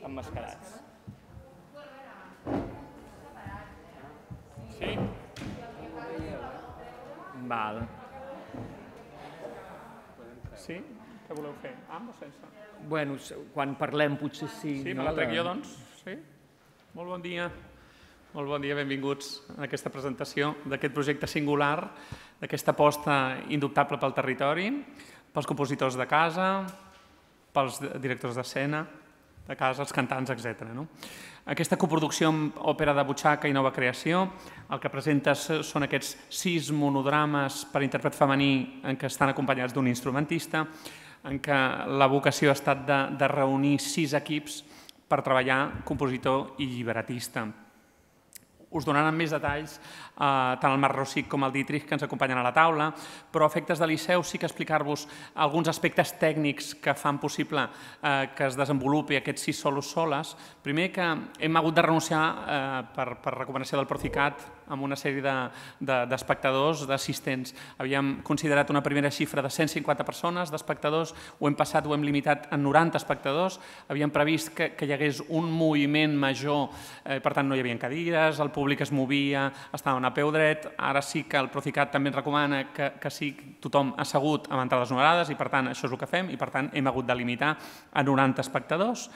emmascarats. Sí? Val. Sí? Què voleu fer? Amb o sense? Bueno, quan parlem potser sí. Sí, me la trec jo, doncs? Sí? Molt bon dia. Molt bon dia, benvinguts a aquesta presentació d'aquest projecte singular, d'aquesta aposta indubtable pel territori, pels compositors de casa, pels directors d'escena de casa, els cantants, etc. Aquesta coproducció amb òpera de butxaca i nova creació, el que presenta són aquests 6 monodrames per intèrpret femení en què estan acompanyats d'un instrumentista, en què la vocació ha estat de reunir 6 equips per treballar compositor i llibretista. Us donaran més detalls tant el Marc Rosic com el Dietrich, que ens acompanyen a la taula, però a efectes de Liceu sí que explicar-vos alguns aspectes tècnics que fan possible que es desenvolupi aquests 6 solos soles. Primer que hem hagut de renunciar per recomanació del Procicat amb una sèrie d'espectadors, d'assistents. Havíem considerat una primera xifra de 150 persones d'espectadors, ho hem passat, ho hem limitat a 90 espectadors. Havíem previst que hi hagués un moviment major, per tant no hi havia cadires, el públic es movia, estaven a peu dret. Ara sí que el Procicat també ens recomana que sigui tothom assegut amb entrades numerades i per tant això és el que fem i per tant hem hagut de limitar a 90 espectadors.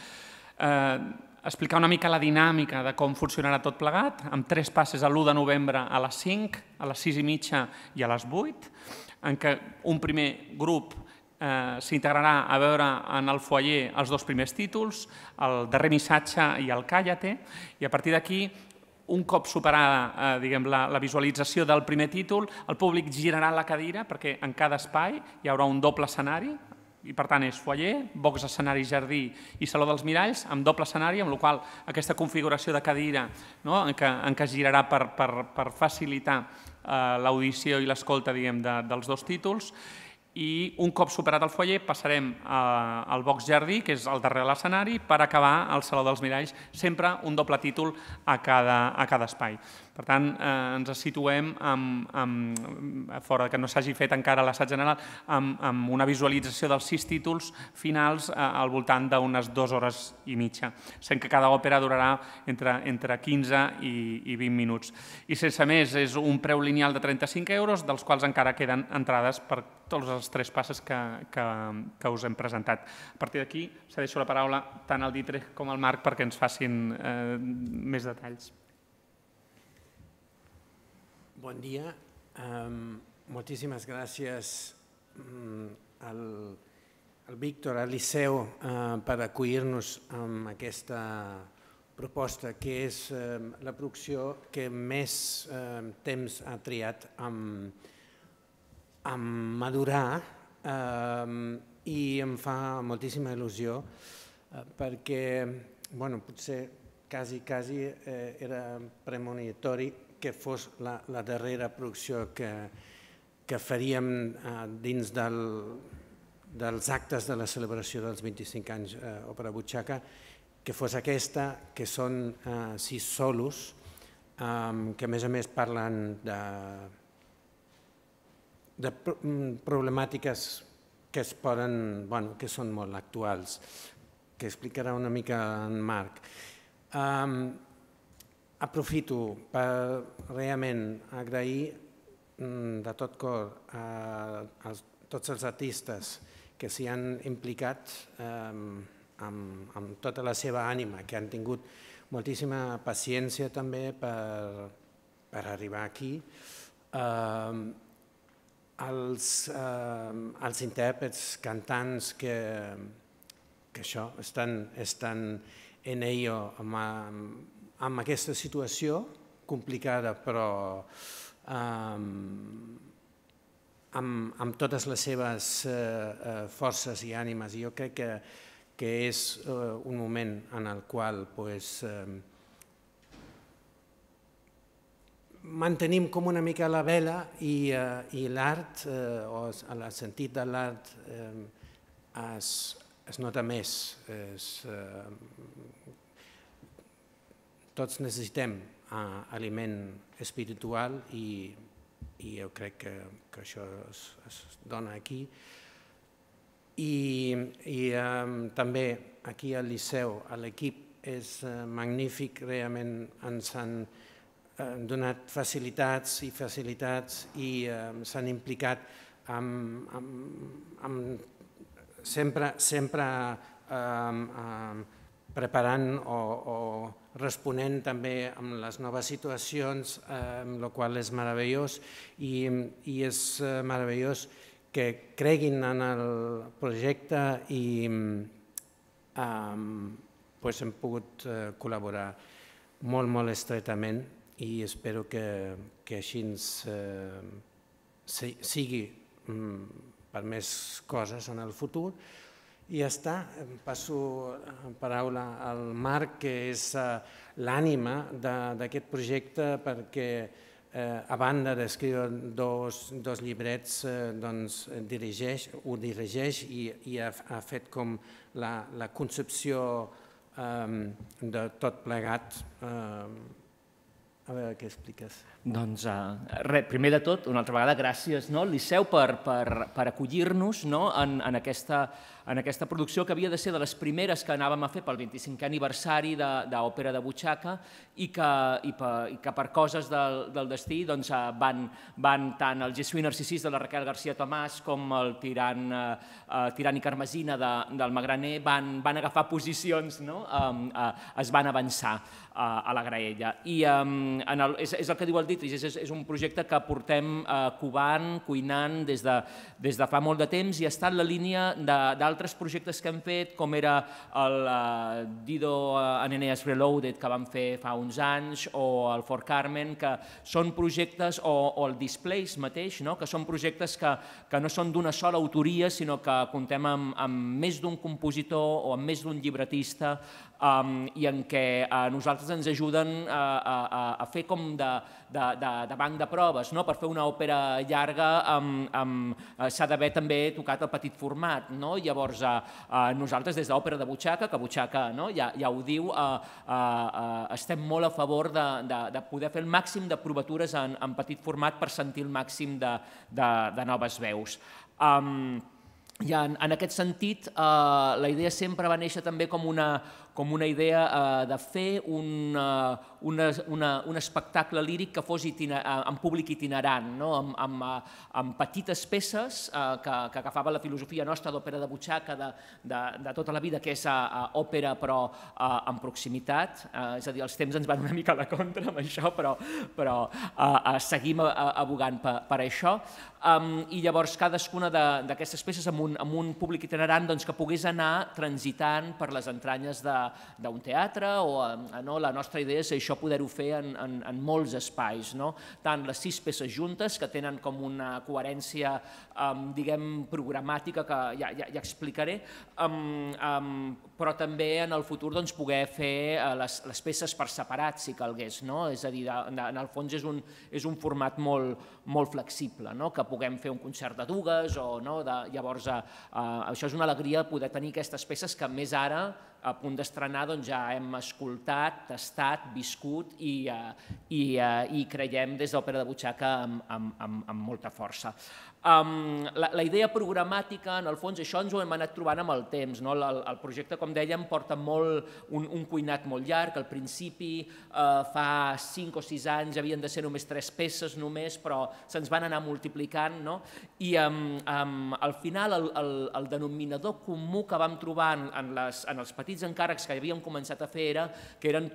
Explicar una mica la dinàmica de com funcionarà tot plegat, amb 3 passes l'1 de novembre a les 5, a les 6 i mitja i a les 8, en què un primer grup s'integrarà a veure en el foyer els 2 primers títols, el darrer missatge i el Cállate, i a partir d'aquí, un cop superada la visualització del primer títol, el públic girarà la cadira perquè en cada espai hi haurà un doble escenari, i per tant és foyer, box, escenari, jardí i saló dels miralls, amb doble escenari, amb la qual cosa aquesta configuració de cadira en què es girarà per facilitar l'audició i l'escolta dels 2 títols. I un cop superat el foyer passarem al box jardí, que és el darrer de l'escenari, per acabar al saló dels miralls, sempre un doble títol a cada espai. Per tant, ens situem, fora que no s'hagi fet encara l'assaig general, amb una visualització dels 6 títols finals al voltant d'unes 2 hores i mitja, sent que cada òpera durarà entre 15 i 20 minuts. I sense més, és un preu lineal de 35 €, dels quals encara queden entrades per tots els 3 passes que us hem presentat. A partir d'aquí, cedeixo la paraula tant al Dietrich com al Marc perquè ens facin més detalls. Bon dia. Moltíssimes gràcies al Víctor, al Liceu, per acollir-nos amb aquesta proposta, que és la producció que més temps ha triat en madurar i em fa moltíssima il·lusió perquè potser quasi era premonitori que fos la darrera producció que faríem dins dels actes de la celebració dels 25 anys Òpera Butxaca, que fos aquesta, que són 6 solos, que a més parlen de problemàtiques que són molt actuals, que explicarà una mica en Marc. Aprofito per realment agrair de tot cor a tots els artistes que s'hi han implicat amb tota la seva ànima, que han tingut moltíssima paciència també per arribar aquí, els intèrprets, cantants que això estan en ello amb aquesta situació complicada, però amb totes les seves forces i ànimes. Jo crec que és un moment en el qual mantenim com una mica la vela i l'art, o el sentit de l'art, es nota més. Tots necessitem aliment espiritual i jo crec que això es dona aquí. I també aquí al Liceu, l'equip és magnífic, realment ens han donat facilitats i s'han implicat sempre preparant o responent també amb les noves situacions, el qual és meravellós i és meravellós que creguin en el projecte i hem pogut col·laborar molt estretament i espero que així sigui per més coses en el futur. I ja està, passo la paraula al Marc, que és l'ànima d'aquest projecte, perquè a banda d'escriure dos llibrets, ho dirigeix i ha fet com la concepció de tot plegat. A veure què expliques. Doncs res, primer de tot, una altra vegada, gràcies al Liceu per acollir-nos en aquesta producció que havia de ser de les primeres que anàvem a fer pel 25è aniversari d'Òpera de Butxaca i que per coses del destí van tant el Jesús i Narcisís de la Raquel García Tomàs com el Tirant i Carmesina del Magraner van agafar posicions, es van avançar a la graella. I és el que diu el Dietrich, és un projecte que portem covant, cuinant des de fa molt de temps i està en la línia d'altres projectes que hem fet, com era el Dido and Eneas Reloaded que vam fer fa uns anys, o el For Carmen, que són projectes, o el Displays mateix, que són projectes que no són d'una sola autoria, sinó que comptem amb més d'un compositor o amb més d'un llibretista i en què a nosaltres ens ajuden a fer com de banc de proves. Per fer una òpera llarga s'ha d'haver també tocat el petit format. Llavors, nosaltres des d'Òpera de Butxaca, que Butxaca ja ho diu, estem molt a favor de poder fer el màxim de provatures en petit format per sentir el màxim de noves veus. I en aquest sentit, la idea sempre va néixer també com una idea de fer un espectacle líric que fos en públic itinerant, amb petites peces que agafava la filosofia nostra d'Òpera de Butxaca de tota la vida, que és òpera però en proximitat, és a dir, els temps ens van una mica a la contra amb això, però seguim abogant per això. I llavors cadascuna d'aquestes peces amb un públic itinerant que pogués anar transitant per les entranyes d'un teatre, o la nostra idea és això, poder-ho fer en molts espais, tant les 6 peces juntes, que tenen com una coherència, diguem, programàtica, que ja explicaré, però també en el futur poder fer les peces per separat, si calgués, és a dir, en el fons és un format molt flexible, que puguem fer un concert de dues, llavors això és una alegria poder tenir aquestes peces que més ara, a punt d'estrenar, ja hem escoltat, tastat, viscut i creiem des d'Òpera de Butxaca amb molta força. La idea programàtica, en el fons, això ens ho hem anat trobant amb el temps. El projecte, com dèiem, porta un cuinat molt llarg. Al principi, fa 5 o 6 anys, havien de ser només 3 peces, però se'ns van anar multiplicant. I al final, el denominador comú que vam trobar en els petits encàrrecs que havíem començat a fer era que eren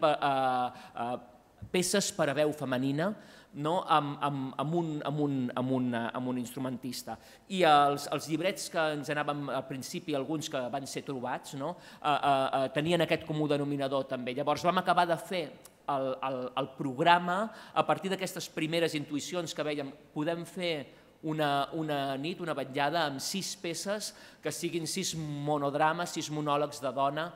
peces per a veu femenina, amb un instrumentista. I els llibrets que ens anàvem al principi, alguns que van ser trobats, tenien aquest comú denominador també. Llavors vam acabar de fer el programa a partir d'aquestes primeres intuïcions que vèiem, podem fer una nit, una vetllada amb 6 peces que siguin 6 monodrames, 6 monòlegs de dona,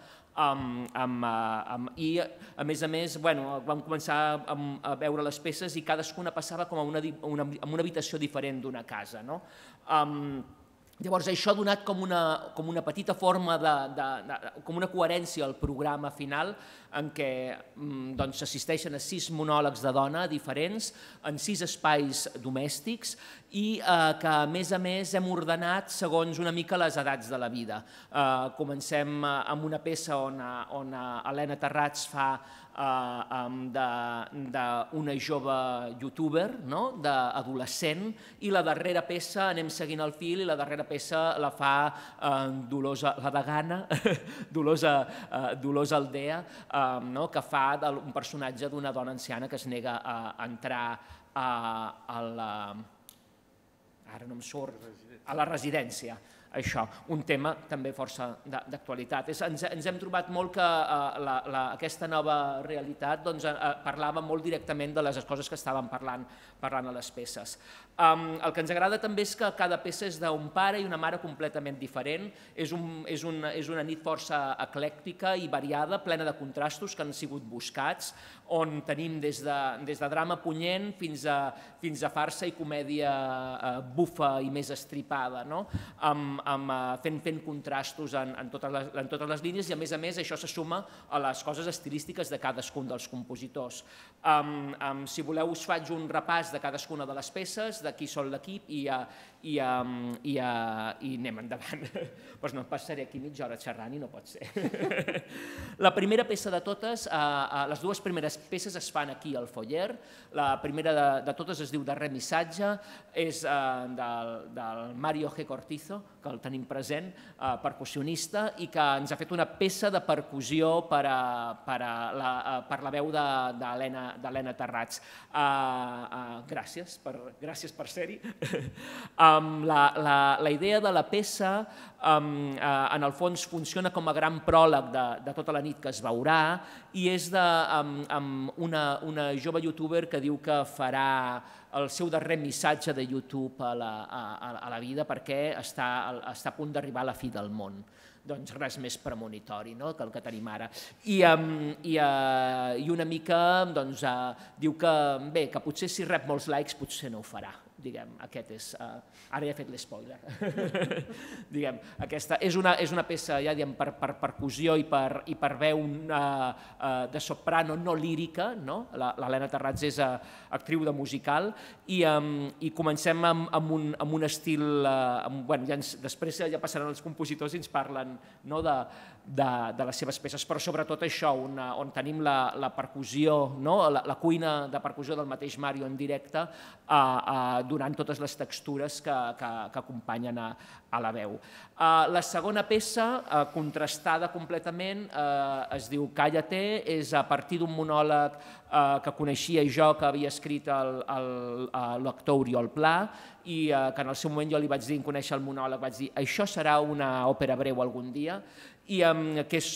i a més vam començar a veure les peces i cadascuna passava com a una habitació diferent d'una casa. Llavors, això ha donat com una petita forma, com una coherència al programa final, en què s'assisteixen a 6 monòlegs de dona diferents, en 6 espais domèstics, i que, a més, hem ordenat segons una mica les edats de la vida. Comencem amb una peça on Helena Terrats fa d'una jove youtuber, d'adolescent, i la darrera peça anem seguint el fil, i la darrera peça la fa la degana, Dolors Aldea, que fa un personatge d'una dona anciana que es nega a entrar a la residència. Això, un tema també força d'actualitat. Ens hem trobat molt que aquesta nova realitat parlava molt directament de les coses que estàvem parlant a les peces. El que ens agrada també és que cada peça és d'un pare i una mare completament diferent. És una nit força eclèctica i variada, plena de contrastos que han sigut buscats, on tenim des de drama punyent fins a farsa i comèdia bufa i més estripada, fent contrastos en totes les línies, i a més això se suma a les coses estilístiques de cadascun dels compositors. Si voleu us faig un repàs de cadascuna de les peces, de qui són l'equip, i anem endavant. Doncs no, passaré aquí mitja hora xerrant i no pot ser. La primera peça de totes, les dues primeres peces es fan aquí al foyer. La primera de totes es diu Darrer missatge, és del Mario G. Cortizo, que el tenim present, percussionista, i que ens ha fet una peça de percussió per la veu d'Helena Terrats. Gràcies per ser-hi. La idea de la peça, en el fons, funciona com a gran pròleg de tota la nit que es veurà, i és d'una jove youtuber que diu que farà el seu darrer missatge de YouTube a la vida perquè està a punt d'arribar a la fi del món. Doncs res més premonitori que el que tenim ara. I una mica diu que potser si rep molts likes potser no ho farà. Aquest és... Ara ja he fet l'espoiler. És una peça per percussió i per veu de soprano no lírica. L'Helena Terrats és actriu de musical i comencem amb un estil... Després ja passaran els compositors i ens parlen de les seves peces, però sobretot això, on tenim la percussió, la cuina de percussió del mateix Mario en directe, donant totes les textures que acompanyen a la veu. La segona peça, contrastada completament, es diu Cállate, és a partir d'un monòleg que coneixia jo, que havia escrit l'actor Oriol Pla, i que en el seu moment jo li vaig dir, en conèixer el monòleg, vaig dir, això serà una òpera breu algun dia, i que és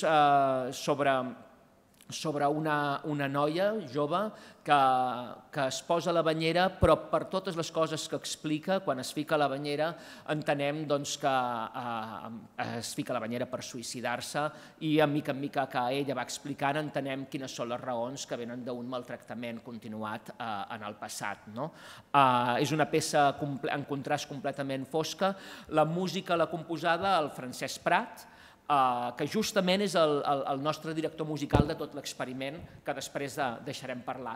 sobre una noia jove que es posa a la banyera, però per totes les coses que explica, quan es fica a la banyera, entenem que es fica a la banyera per suïcidar-se, i en mica que ella va explicant entenem quines són les raons que venen d'un maltractament continuat en el passat. És una peça en contrast completament fosca. La música l'ha composada el Francesc Prat, que justament és el nostre director musical de tot l'experiment, que després deixarem parlar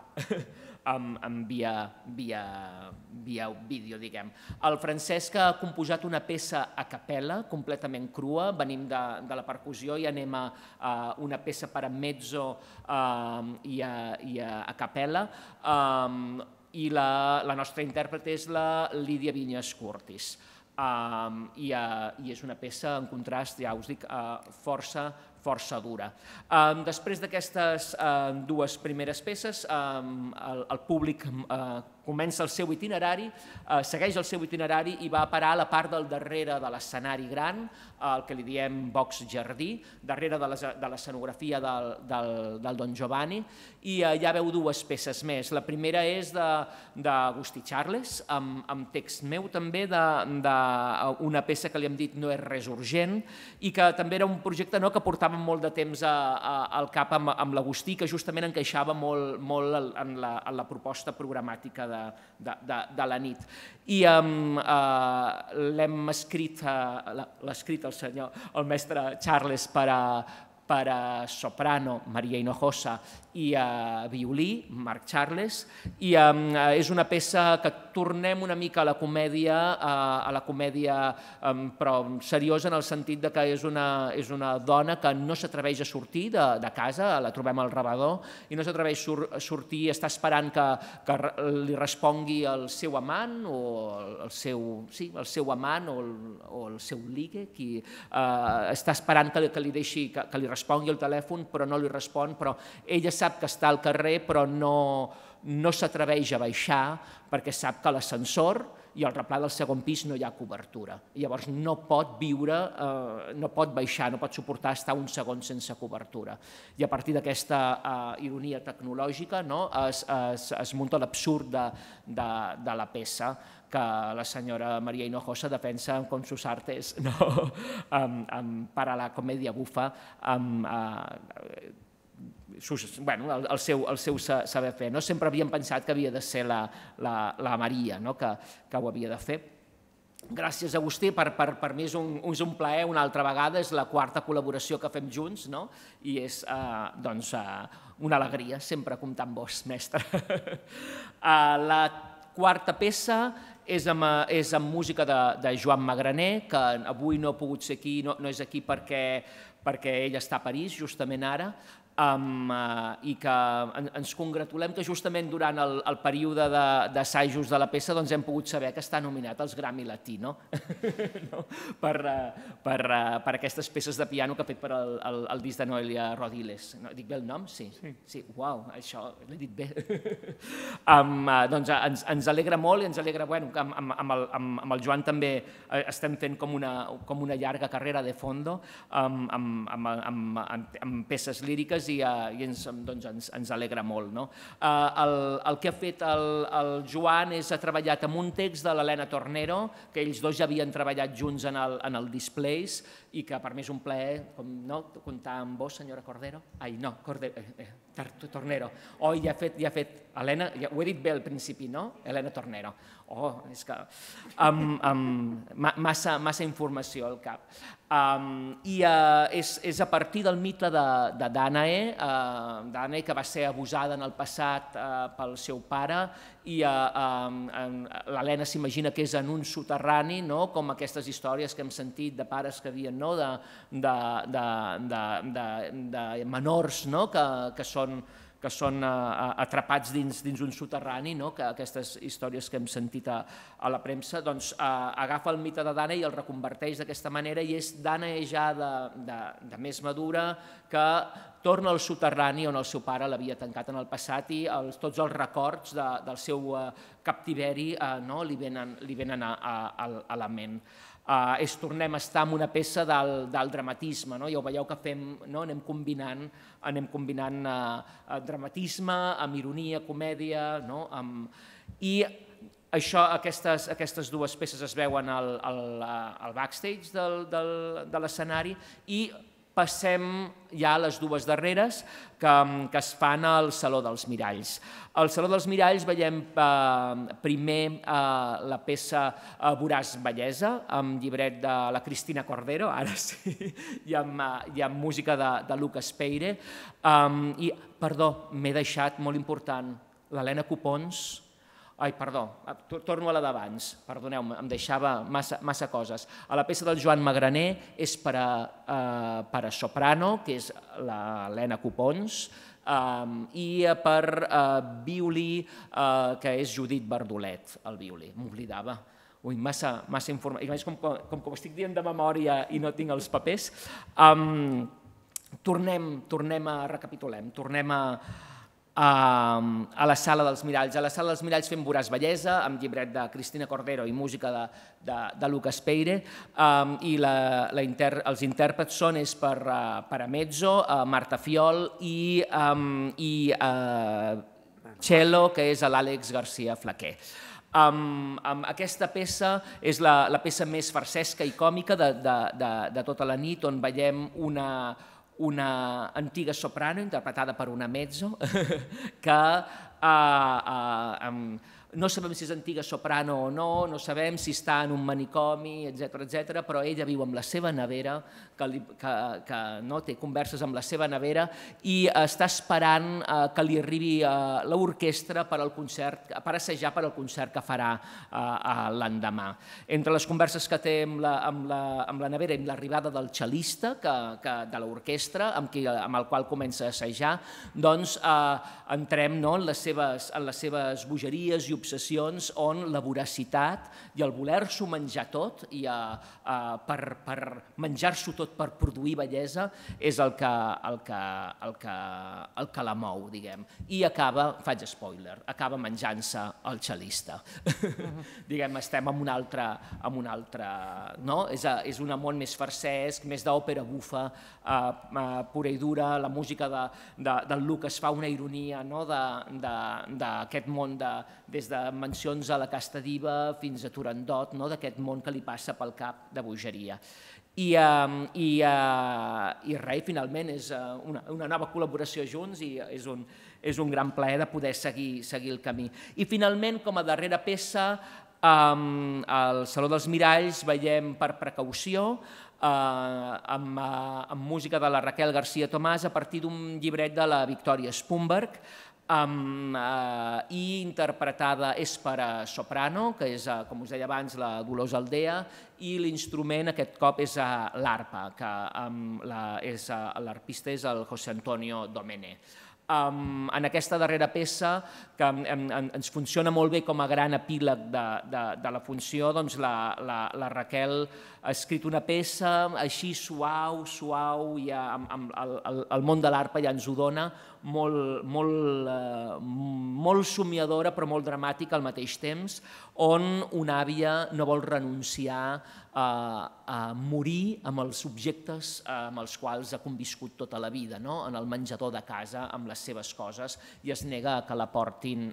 via vídeo, diguem. El Francesc ha composat una peça a capella, completament crua, venim de la percussió i anem a una peça per a mezzo i a capella, i la nostra intèrpret és la Lídia Vinyes Curtis. I és una peça, en contrast, ja us dic, força dura. Després d'aquestes dues primeres peces, el públic comença el seu itinerari, segueix el seu itinerari i va a parar a la part del darrere de l'escenari gran, el que li diem box jardí, darrere de l'escenografia del Don Giovanni, i ja veu dues peces més. La primera és d'Agustí Charles, amb text meu també, d'una peça que li hem dit No és res urgent, i que també era un projecte que portava molt de temps al cap amb l'Agustí, que justament encaixava molt en la proposta programàtica de la nit. I l'hem escrit, l'ha escrit el mestre Charles per a soprano, Maria Hinojosa, i a violí, Marc Charles, i és una peça que tornem una mica a la comèdia, però seriosa en el sentit que és una dona que no s'atreveix a sortir de casa, la trobem al rebedor, i no s'atreveix a sortir, està esperant que li respongui el seu amant, o el seu amant, o el seu ligue, qui està esperant que li deixi, que li respongui el telèfon, però no li respon, però ella sap que està al carrer, però no s'atreveix a baixar perquè sap que a l'ascensor i al replà del segon pis no hi ha cobertura. Llavors no pot viure, no pot baixar, no pot suportar estar un segon sense cobertura. I a partir d'aquesta ironia tecnològica es munta l'absurd de la peça que la senyora Maria Hinojosa defensa con sus artes para la comèdia bufa, el seu saber fer. Sempre havíem pensat que havia de ser la Maria que ho havia de fer. Gràcies, Agustí. Per mi és un plaer una altra vegada. És la quarta col·laboració que fem junts i és una alegria sempre comptar amb vos, mestre. La quarta peça és amb música de Joan Magraner, que avui no ha pogut ser aquí, no és aquí perquè ell està a París justament ara, i que ens congratulem que justament durant el període d'assajos de la peça hem pogut saber que està nominat als Grammy Latino per aquestes peces de piano que ha fet per al disc de Noelia Rodiles. Dic bé el nom? Sí. Uau, això l'he dit bé. Doncs ens alegra molt i ens alegra que amb el Joan també estem fent com una llarga carrera de fondo amb peces líriques i ens alegra molt. El que ha fet el Joan ha treballat amb un text de l'Helena Tornero, que ells dos ja havien treballat junts en el Displays, i que per mi és un plaer comptar amb vos, senyora Cordero. Ai, no, Tornero. Oh, ja ha fet Helena, ho he dit bé al principi, no? Helena Tornero. Oh, és que... Massa informació al cap. I és a partir del mite de Dànae, que va ser abusada en el passat pel seu pare, i l'Helena s'imagina que és en un soterrani, com aquestes històries que hem sentit de pares que havien, de menors que són atrapats dins un soterrani, aquestes històries que hem sentit a la premsa, doncs agafa el mite de Dànae i el reconverteix d'aquesta manera, i és Dànae ja de més madura que torna al soterrani on el seu pare l'havia tancat en el passat, i tots els records del seu captiveri li venen a la ment. Tornem a estar en una peça del dramatisme, ja ho veieu que anem combinant dramatisme amb ironia, comèdia, i aquestes dues peces es veuen al backstage de l'escenari, i passem ja a les dues darreres que es fan al Saló dels Miralls. Al Saló dels Miralls veiem primer la peça Voraç Bellesa, amb llibret de la Cristina Cordero, ara sí, i amb música de Lucas Peire. I, perdó, m'he deixat, molt important, l'Helena Copons. Ai, perdó, torno a la d'abans, perdoneu-me, em deixava massa coses. A la peça del Joan Magraner és per a soprano, que és l'Helena Copons, i per violí, que és Judit Bardolet, el violí, m'oblidava. Ui, massa informació, i més com que ho estic dient de memòria i no tinc els papers, recapitulem, tornem a la Sala dels Miralls. A la Sala dels Miralls fem Voraç Bellesa, amb llibret de Cristina Cordero i música de Lucas Peire, i els intèrprets són per a mezzo, Marta Fiol, i cello, que és l'Àlex García Flaquer. Aquesta peça és la peça més farsesca i còmica de tota la nit, on veiem una antiga soprano interpretada per una mezzo que no sabem si és antiga soprano o no, no sabem si està en un manicomi, etc, però ella viu amb la seva nevera, que no té converses amb la seva nevera i està esperant que li arribi l'orquestra per assajar per al concert que farà l'endemà. Entre les converses que té amb la nevera i l'arribada del cel·lista de l'orquestra, amb el qual comença a assajar, doncs entrem en les seves bogeries i obsessions on la voracitat i el voler-s'ho menjar tot i per menjar-s'ho tot per produir bellesa és el que la mou, diguem. I faig spoiler, acaba menjant-se el cel·lista. Diguem, estem en un altre... És un món més farsesc, més d'òpera bufa, pura i dura, la música del Lucas fa una ironia d'aquest món des de Mansions a la Casta Diva fins a Turandot, d'aquest món que li passa pel cap de bogeria. I res, finalment és una nova col·laboració junts i és un gran plaer de poder seguir el camí. I finalment, com a darrera peça, al Saló dels Miralls veiem Per precaució, amb música de la Raquel García Tomàs a partir d'un llibret de la Victòria Spumberg, i interpretada és per a soprano, que és, com us deia abans, la Dolors Aldea, i l'instrument aquest cop és l'arpa, que l'arpista és el José Antonio Domenech. En aquesta darrera peça, que ens funciona molt bé com a gran epíleg de la funció, doncs la Raquel ha escrit una peça així suau, i el món de l'arpa ja ens ho dona, molt somiadora però molt dramàtica al mateix temps, on una àvia no vol renunciar a morir amb els objectes amb els quals ha conviscut tota la vida, en el menjador de casa, amb les seves coses, i es nega a que la portin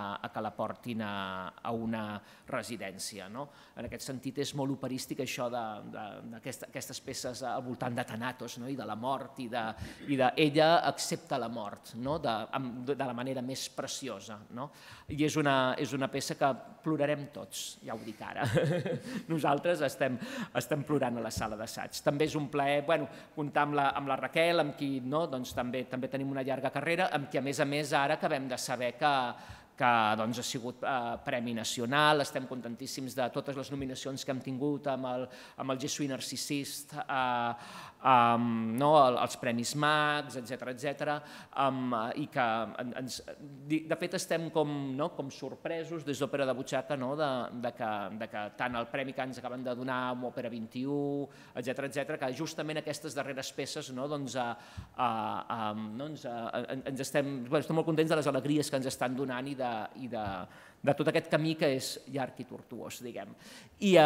a una residència. En aquest sentit és molt operístic això d'aquestes peces al voltant de Thanatos i de la mort, i d'ella accepta la mort de la manera més preciosa. I és una peça que plorarem tots, ja ho dic ara. Nosaltres estem plorant a la sala d'assaig. També és un plaer comptar amb la Raquel, amb qui també tenim una llarga carrera, amb qui a més ara acabem de saber que ha sigut Premi Nacional, estem contentíssims de totes les nominacions que hem tingut amb el Jesuí Narcisist, els Premis Max, etc. I que, de fet, estem com sorpresos des d'Òpera de Butxaca que tant el premi que ens acaben de donar amb Òpera 21, etc., que justament aquestes darreres peces estem molt contents de les alegries que ens estan donant i de tot aquest camí que és llarg i tortuós, diguem, i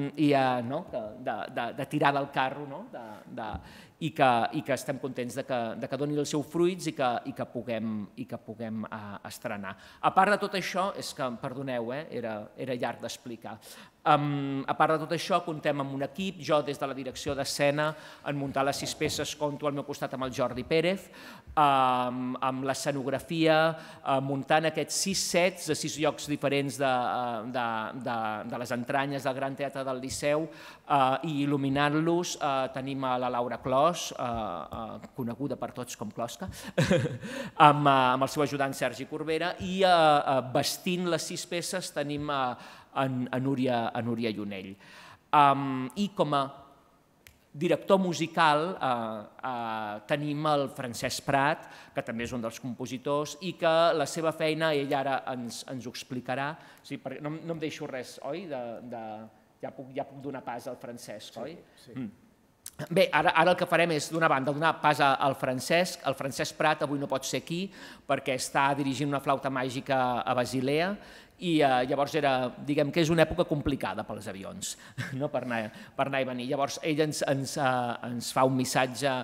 de tirar del carro, i que estem contents que doni els seus fruits i que puguem estrenar. A part de tot això, és que, perdoneu, era llarg d'explicar, a part de tot això comptem amb un equip, jo des de la direcció d'escena en muntar les 6 peces compto al meu costat amb el Jordi Pérez, amb l'escenografia, muntant aquests 6 sets de 6 llocs diferents de les entranyes del Gran Teatre del Liceu, i il·luminant-los tenim a la Laura Clos, coneguda per tots com Closca, amb el seu ajudant Sergi Corbera, i vestint les 6 peces tenim a Núria Llunell. I com a director musical tenim el Francesc Prat, que també és un dels compositors, i que la seva feina, ell ara ens ho explicarà, no em deixo res, oi? Ja puc donar pas al Francesc, oi? Sí. Bé, ara el que farem és, d'una banda, donar pas al Francesc. El Francesc Prat avui no pot ser aquí perquè està dirigint una flauta màgica a Basilea, i llavors diguem que és una època complicada pels avions per anar i venir. Llavors ell ens fa un missatge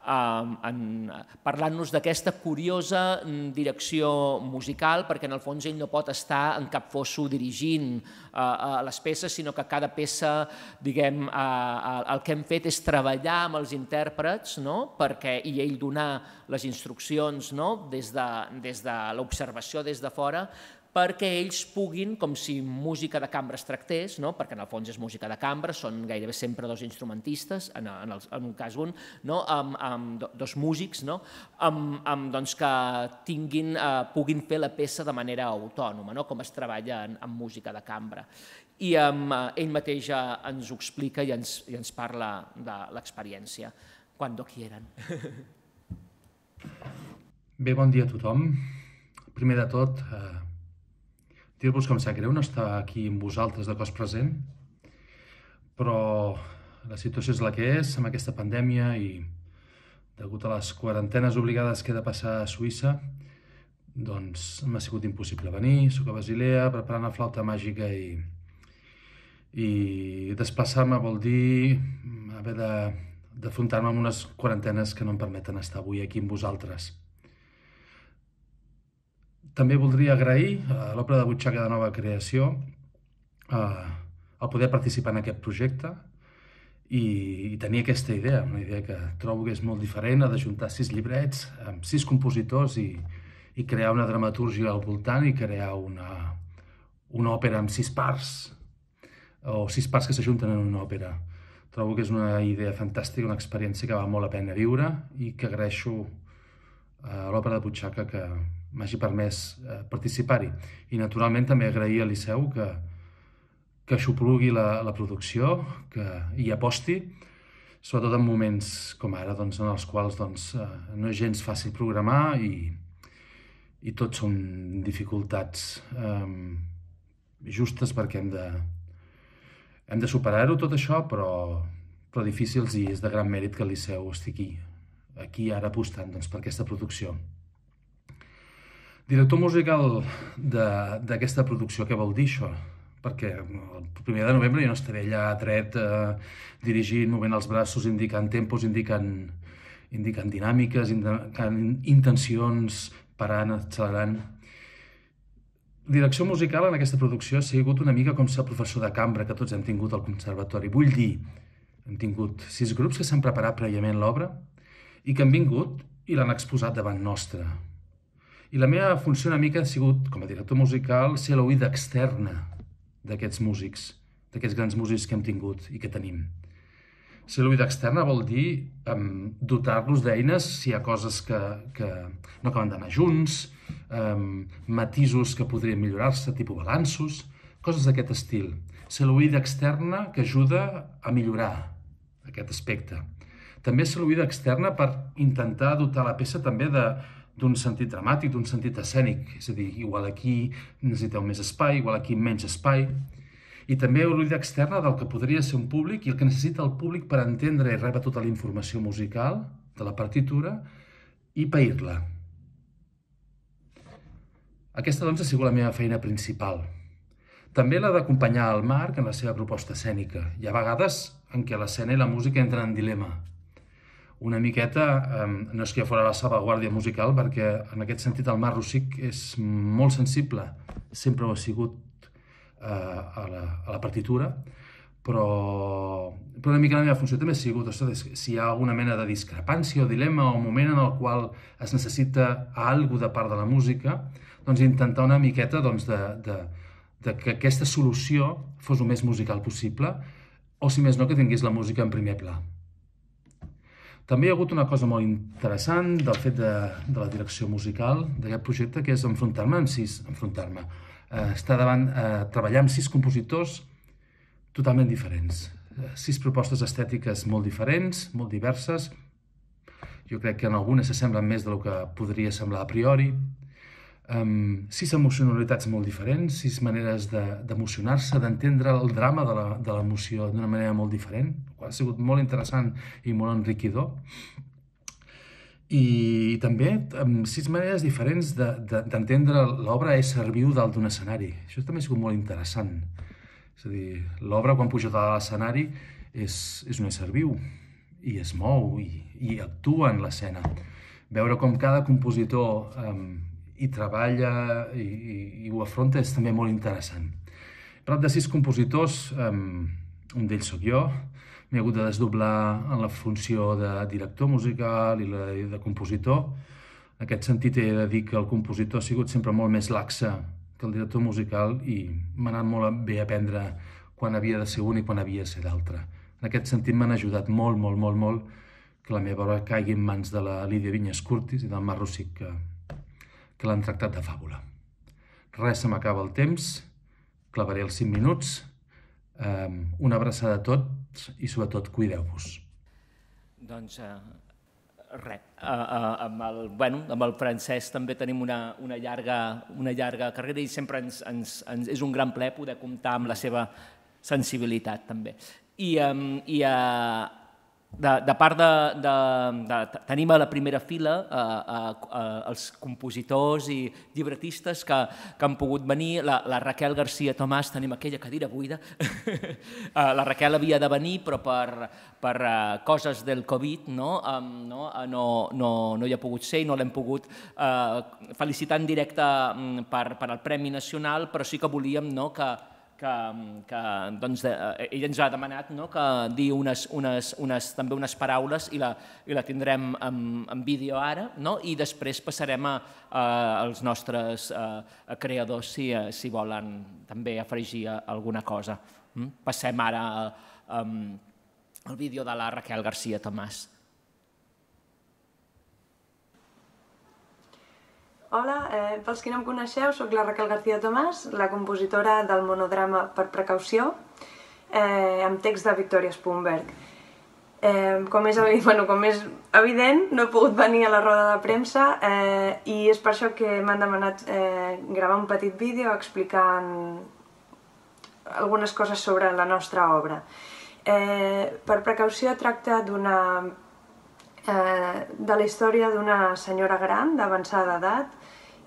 parlant-nos d'aquesta curiosa direcció musical, perquè en el fons ell no pot estar en cap fosso dirigint les peces, sinó que cada peça, diguem, el que hem fet és treballar amb els intèrprets, i ell donar les instruccions des de l'observació des de fora, perquè ells puguin, com si música de cambra es tractés, perquè en el fons és música de cambra, són gairebé sempre dos instrumentistes, en un cas un, amb dos músics, que puguin fer la peça de manera autònoma, com es treballa en música de cambra. I ell mateix ens ho explica i ens parla de l'experiència. Cuando quieran. Bé, bon dia a tothom. Primer de tot, dir-vos que em sap greu no estar aquí amb vosaltres de cos present, però la situació és la que és, amb aquesta pandèmia i degut a les quarantenes obligades que he de passar a Suïssa, doncs m'ha sigut impossible venir. Soc a Basilea preparant la flauta màgica i desplaçar-me vol dir haver d'afrontar-me amb unes quarantenes que no em permeten estar avui aquí amb vosaltres. També voldria agrair a l'Òpera de Butxaca de Nova Creació el poder participar en aquest projecte i tenir aquesta idea, una idea que trobo que és molt diferent, de juntar 6 llibrets amb 6 compositors i crear una dramatúrgia al voltant i crear una òpera amb 6 parts, o 6 parts que s'ajunten en una òpera. Trobo que és una idea fantàstica, una experiència que val molt la pena viure i que agraeixo a l'Òpera de Butxaca que m'hagi permès participar-hi. I naturalment també agrair a Liceu que aixoplugui la producció, que hi aposti, sobretot en moments com ara, en els quals no és gens fàcil programar i tot són dificultats justes perquè hem de superar-ho tot això, però difícils, i és de gran mèrit que el Liceu estigui aquí ara apostant per aquesta producció. Director musical d'aquesta producció, què vol dir això? Perquè el 1 de novembre jo no estaré allà dret dirigint, movent els braços, indicant tempos, indicant dinàmiques, indicant intencions, parant, accelerant. Direcció musical en aquesta producció ha sigut una mica com ser professor de cambra que tots hem tingut al conservatori. Vull dir, hem tingut 6 grups que s'han preparat prèviament l'obra i que han vingut i l'han exposat davant nostre. I la meva funció una mica ha sigut, com a director musical, ser l'oïda externa d'aquests músics, d'aquests grans músics que hem tingut i que tenim. Ser l'oïda externa vol dir dotar-los d'eines si hi ha coses que no acaben d'anar junts, matisos que podrien millorar-se, tipus balanços, coses d'aquest estil. Ser l'oïda externa que ajuda a millorar aquest aspecte. També ser l'oïda externa per intentar dotar la peça també d'un sentit dramàtic, d'un sentit escènic. És a dir, igual aquí necessiteu més espai, igual aquí menys espai. I també l'oïda externa del que podria ser un públic i el que necessita el públic per entendre i rebre tota la informació musical de la partitura i pair-la. Aquesta, doncs, ha sigut la meva feina principal. També l'ha d'acompanyar el Marc en la seva proposta escènica. Hi ha vegades en què l'escena i la música entren en dilema. Una miqueta, no és que jo fos la salvaguàrdia musical, perquè en aquest sentit el Marc Rosic és molt sensible, sempre ho ha sigut a la partitura, però una mica la meva funció també ha sigut, si hi ha alguna mena de discrepància o dilema o moment en el qual es necessita alguna de part de la música, doncs intentar una miqueta que aquesta solució fos el més musical possible, o si més no, que tingués la música en primer pla. També hi ha hagut una cosa molt interessant del fet de la direcció musical d'aquest projecte, que és estar treballar amb 6 compositors totalment diferents. 6 propostes estètiques molt diferents, molt diverses. Jo crec que en algunes s'assemblen més del que podria semblar a priori. 6 emocionalitats molt diferents, 6 maneres d'emocionar-se, d'entendre el drama de l'emoció d'una manera molt diferent, que ha sigut molt interessant i molt enriquidor. I també 6 maneres diferents d'entendre l'obra a ésser viu dalt d'un escenari. Això també ha sigut molt interessant. És a dir, l'obra, quan puja dalt de l'escenari, és un ésser viu i es mou i actua en l'escena. Veure com cada compositor hi treballa i ho afronta és també molt interessant. Prop de 6 compositors, un d'ells sóc jo, m'he hagut de desdoblar en la funció de director musical i la de compositor. En aquest sentit he de dir que el compositor ha sigut sempre molt més laxe que el director musical i m'ha anat molt bé aprendre quan havia de ser un i quan havia de ser l'altre. En aquest sentit m'han ajudat molt, molt, molt, molt que la meva obra caigui en mans de la Lídia Vinyes Curtis i del Marc Rossich, que l'han tractat de fàbula. Res, se m'acaba el temps, clavaré els 5 minuts, una abraçada a tots i sobretot cuideu-vos. Doncs res, amb el Francesc també tenim una llarga carrera i sempre és un gran plaer poder comptar amb la seva sensibilitat també. I de part tenim a la primera fila els compositors i llibretistes que han pogut venir. La Raquel García Tomàs, tenim aquella cadira buida. La Raquel havia de venir, però per coses del Covid no hi ha pogut ser i no l'hem pogut felicitar en directe per al Premi Nacional, però sí que volíem que ella ens ha demanat que dir també unes paraules i la tindrem en vídeo ara i després passarem als nostres creadors si volen també afegir alguna cosa. Passem ara al vídeo de la Raquel García Tomàs. Hola, pels qui no em coneixeu, soc la Raquel García Tomàs, la compositora del monodrama Per precaució, amb text de Victoria Spunberg. Com és evident, no he pogut venir a la roda de premsa i és per això que m'han demanat gravar un petit vídeo explicant algunes coses sobre la nostra obra. Per precaució tracta de la història d'una senyora gran d'avançada edat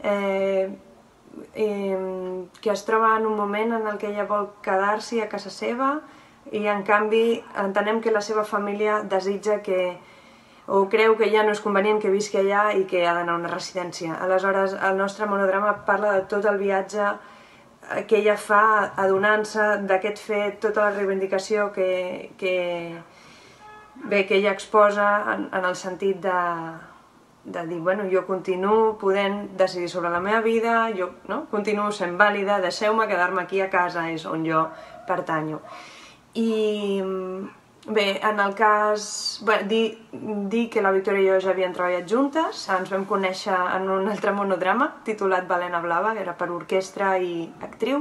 que es troba en un moment en el que ella vol quedar-s'hi a casa seva i en canvi entenem que la seva família desitja o creu que ja no és convenient que visqui allà i que ha d'anar a una residència. Aleshores el nostre monodrama parla de tot el viatge que ella fa adonant-se d'aquest fet, tota la reivindicació que ella exposa en el sentit de dir, bueno, jo continuo podent decidir sobre la meva vida, jo continuo sent vàlida, deixeu-me quedar-me aquí a casa, és on jo pertanyo. I bé, en el cas, dir que la Victòria i jo ja havíem treballat juntes, ens vam conèixer en un altre monodrama titulat Balena Blava, que era per orquestra i actriu,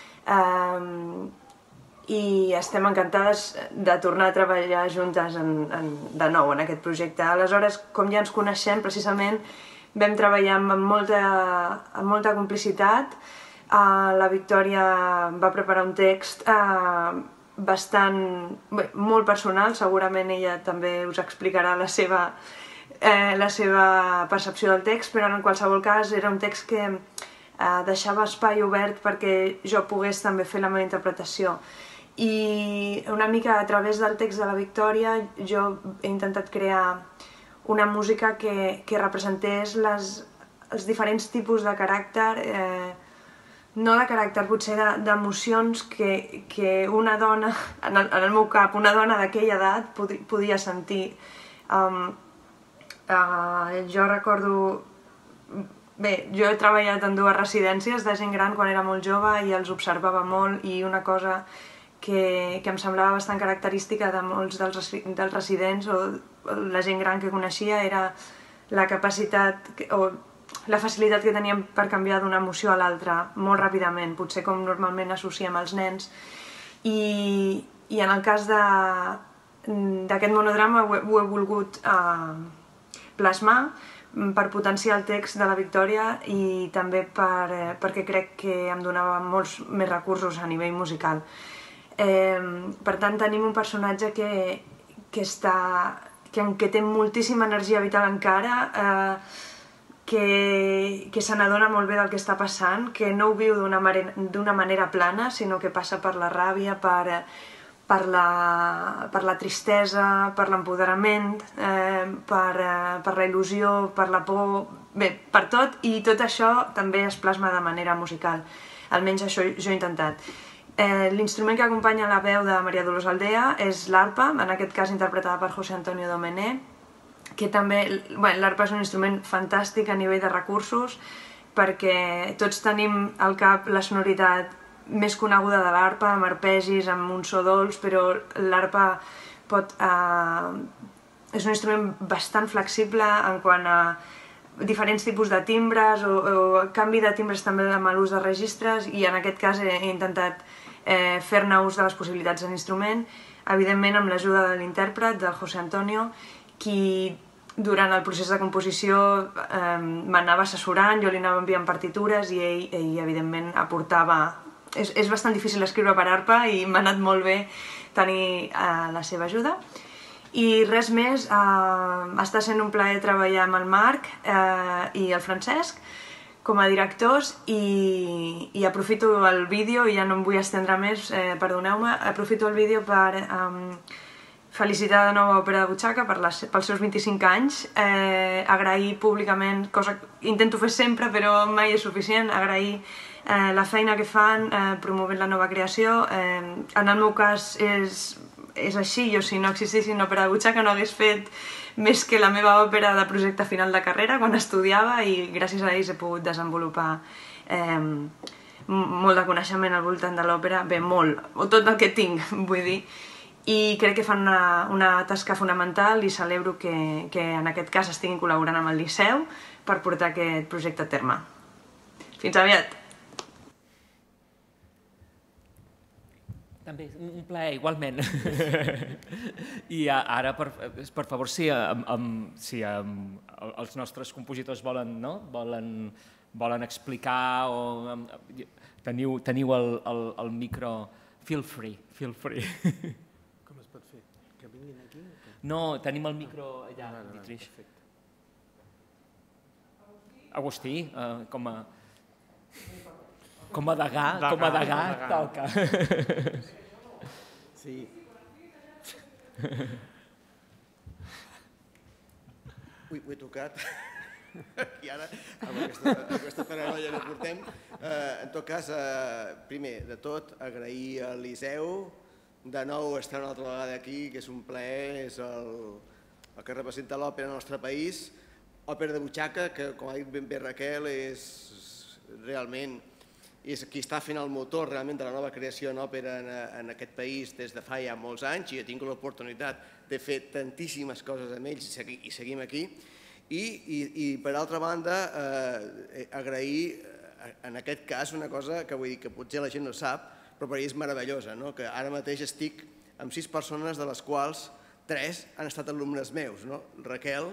i estem encantades de tornar a treballar juntes de nou en aquest projecte. Aleshores, com ja ens coneixem, precisament vam treballar amb molta complicitat. La Victòria va preparar un text molt personal, segurament ella també us explicarà la seva percepció del text, però en qualsevol cas era un text que deixava espai obert perquè jo pogués també fer la meva interpretació. I una mica a través del text de la Victòria jo he intentat crear una música que representés els diferents tipus de caràcter, no de caràcter, potser d'emocions que una dona, en el meu cap, una dona d'aquella edat podia sentir. Jo recordo... Bé, jo he treballat en 2 residències de gent gran quan era molt jove i els observava molt i una cosa que em semblava bastant característica de molts dels residents o la gent gran que coneixia era la capacitat o la facilitat que teníem per canviar d'una emoció a l'altra molt ràpidament, potser com normalment associem els nens. I en el cas d'aquest monodrama ho he volgut plasmar per potenciar el text de la Victòria i també perquè crec que em donava molts més recursos a nivell musical. Per tant, tenim un personatge que té moltíssima energia vital encara, que se n'adona molt bé del que està passant, que no ho viu d'una manera plana, sinó que passa per la ràbia, per la tristesa, per l'empoderament, per la il·lusió, per la por, bé, per tot, i tot això també es plasma de manera musical. Almenys això jo he intentat. L'instrument que acompanya la veu de Maria Dolors Aldea és l'arpa, en aquest cas interpretada per José Antonio Domenech, que també, l'arpa és un instrument fantàstic a nivell de recursos, perquè tots tenim al cap la sonoritat més coneguda de l'arpa, amb arpegis, amb un so dolç, però l'arpa és un instrument bastant flexible en quant a diferents tipus de timbres o canvi de timbres també amb l'ús de registres, i en aquest cas he intentat fer-ne ús de les possibilitats de l'instrument, evidentment amb l'ajuda de l'intèrpret, del José Antonio, qui durant el procés de composició m'anava assessorant, jo li anava enviant partitures i ell evidentment aportava. És bastant difícil escriure per arpa i m'ha anat molt bé tenir la seva ajuda. I res més, està sent un plaer treballar amb el Marc i el Francesc com a directors, i aprofito el vídeo, i ja no em vull estendre més, perdoneu-me, aprofito el vídeo per felicitar de nou a Òpera de Butxaca pels seus 25 anys, agrair públicament, cosa que intento fer sempre però mai és suficient, agrair la feina que fan promovent la nova creació. En el meu cas és així, jo si no existissin Òpera de Butxaca no hagués fet més que la meva òpera de projecte final de carrera quan estudiava, i gràcies a ells he pogut desenvolupar molt de coneixement al voltant de l'òpera, bé, molt, o tot el que tinc, vull dir, i crec que fan una tasca fonamental, i celebro que en aquest cas estiguin col·laborant amb el Liceu per portar aquest projecte a terme. Fins aviat! També, un plaer, igualment. I ara, per favor, si els nostres compositors volen explicar o teniu el micro, feel free. Com es pot fer? Que vinguin aquí? No, tenim el micro allà, Dietrich. Agustí, com a degà, toca. Sí. Ui, ho he tocat. I ara, amb aquesta paranoia que portem, en tot cas, primer de tot, agrair al Liceu, de nou estar una altra vegada aquí, que és un plaer, és el que representa l'òpera al nostre país. Òpera de Butxaca, que com ha dit ben bé Raquel, és realment qui està fent el motor realment de la nova creació en òpera en aquest país des de fa ja molts anys, i he tingut l'oportunitat de fer tantíssimes coses amb ells i seguim aquí. I per altra banda, agrair en aquest cas una cosa que vull dir que potser la gent no sap, però per mi és meravellosa, que ara mateix estic amb 6 persones, de les quals 3 han estat alumnes meus, Raquel,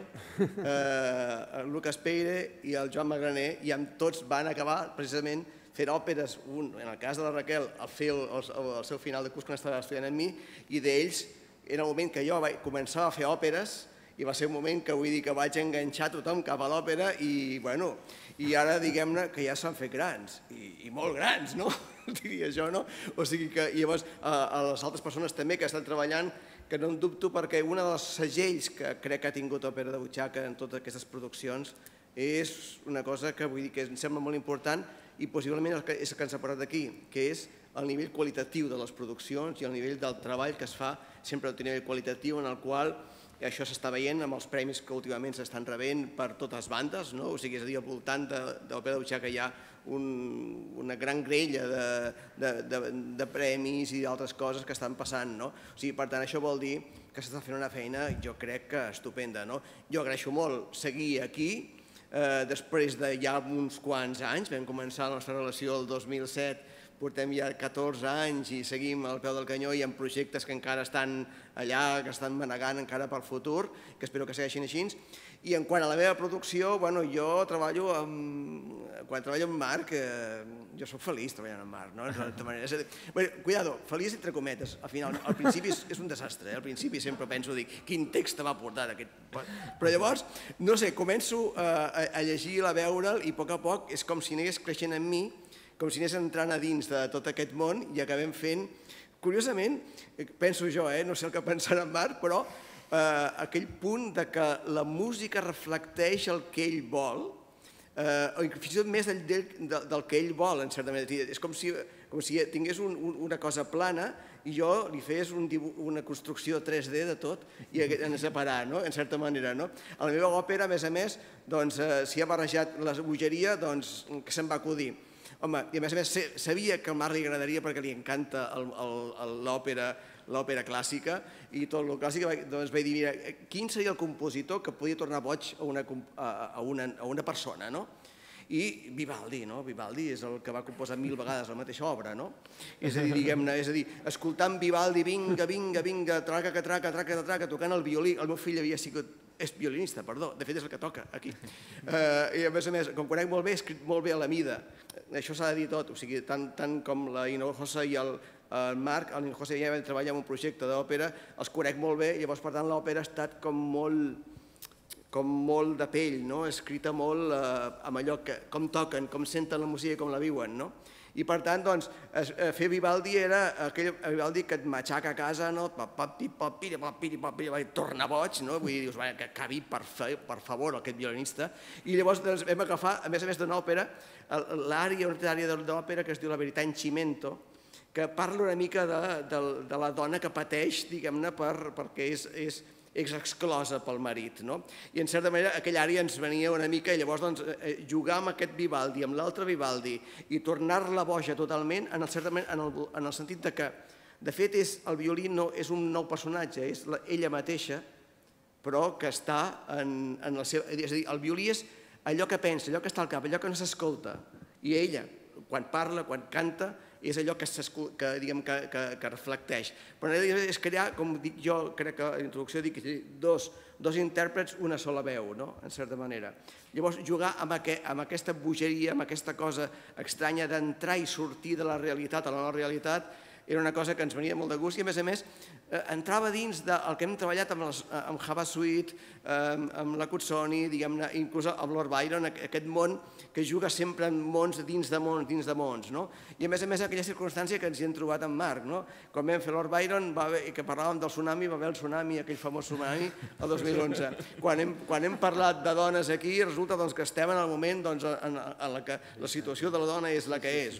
el Lucas Peire i el Joan Magraner, i amb tots van acabar precisament fent òperes, en el cas de la Raquel, al fer el seu final de curs quan estava estudiant amb mi, i d'ells era el moment que jo començava a fer òperes, i va ser un moment que vull dir que vaig enganxar tothom cap a l'òpera, i ara diguem-ne que ja s'han fet grans, i molt grans, no? Diria jo, no? O sigui que llavors a les altres persones també que estan treballant, que no en dubto, perquè un dels segells que crec que ha tingut Òpera de Butxaca en totes aquestes produccions és una cosa que vull dir que em sembla molt important, i possiblement és el que ens ha portat aquí, que és el nivell qualitatiu de les produccions i el nivell del treball que es fa sempre a un nivell qualitatiu en el qual això s'està veient amb els premis que últimament s'estan rebent per totes bandes, o sigui, és a dir, al voltant d'Òpera de Butxaca hi ha una gran grella de premis i d'altres coses que estan passant. O sigui, per tant, això vol dir que s'està fent una feina, jo crec que estupenda. Jo agraeixo molt seguir aquí, després de ja uns quants anys, vam començar la nostra relació el 2007, portem ja 14 anys i seguim al peu del canyó i amb projectes que encara estan allà, que estan manegant encara pel futur, que espero que segueixin així. I en quant a la meva producció, jo treballo amb... Quan treballo amb Marc, jo soc feliç treballant amb Marc, no? De tota manera. Cuidado, feliç entre cometes. Al final, al principi és un desastre. Al principi sempre penso, dic, quin text m'ha portat aquest... Però llavors, no sé, començo a llegir-la, a veure'l, i a poc és com si anés creixent en mi, com si anés entrant a dins de tot aquest món i acabem fent curiosament, penso jo, no sé el que pensarà en Marc, però aquell punt de que la música reflecteix el que ell vol, o fins i tot més del que ell vol, en certa manera. És com si tingués una cosa plana i jo li fes una construcció 3D de tot i en separar, en certa manera. A la meva òpera, a més, s'hi ha barrejat la bogeria que se'm va acudir. Home, i a més, sabia que al Marc li agradaria perquè li encanta l'òpera clàssica i tot el clàssic, doncs vaig dir, mira, quin seria el compositor que podia tornar boig a una persona, no? I Vivaldi, no? Vivaldi és el que va composar 1000 vegades la mateixa obra, no? És a dir, diguem-ne, escoltant Vivaldi, vinga, traca, tocant el violí, el meu fill és violinista, perdó, de fet és el que toca aquí. I a més, com conec molt bé, he escrit molt bé a la mida. Això s'ha de dir tot, o sigui, tant com la Hinojosa i el Marc, el Hinojosa i ja vam treballar en un projecte d'òpera, els conec molt bé, llavors, per tant, l'òpera ha estat com molt de pell, escrita molt amb allò com toquen, com senten la música i com la viuen. I per tant, fer Vivaldi era aquell Vivaldi que et matxaca a casa, torna boig, vull dir, dius, que acabi per favor aquest violinista. I llavors vam agafar, a més d'una òpera, l'àrea, una àrea de l'òpera que es diu La Verità in Cimento, que parla una mica de la dona que pateix, diguem-ne, perquè és exclosa pel marit. I en certa manera aquella àrea ens venia una mica i llavors jugar amb aquest Vivaldi, amb l'altre Vivaldi i tornar-la boja totalment en el sentit que de fet el violí no és un nou personatge, és ella mateixa, però que està en la seva... És a dir, el violí és allò que pensa, allò que està al cap, allò que no s'escolta. I ella, quan parla, quan canta, és allò que reflecteix. Però és crear, com dic jo, crec que a la introducció dic, dos intèrprets, una sola veu, en certa manera. Llavors, jugar amb aquesta bogeria, amb aquesta cosa estranya d'entrar i sortir de la realitat a la nova realitat, era una cosa que ens venia molt de gust i, a més, entrava dins del que hem treballat amb Habasuit, amb la Cuzzoni, diguem-ne, inclús amb Lord Byron, aquest món que juga sempre en mons dins de mons. I, a més, aquella circumstància que ens hi hem trobat amb Marc. Quan vam fer Lord Byron, que parlàvem del tsunami, va haver el tsunami, aquell famós tsunami, el 2011. Quan hem parlat de dones aquí, resulta que estem en el moment en què la situació de la dona és la que és.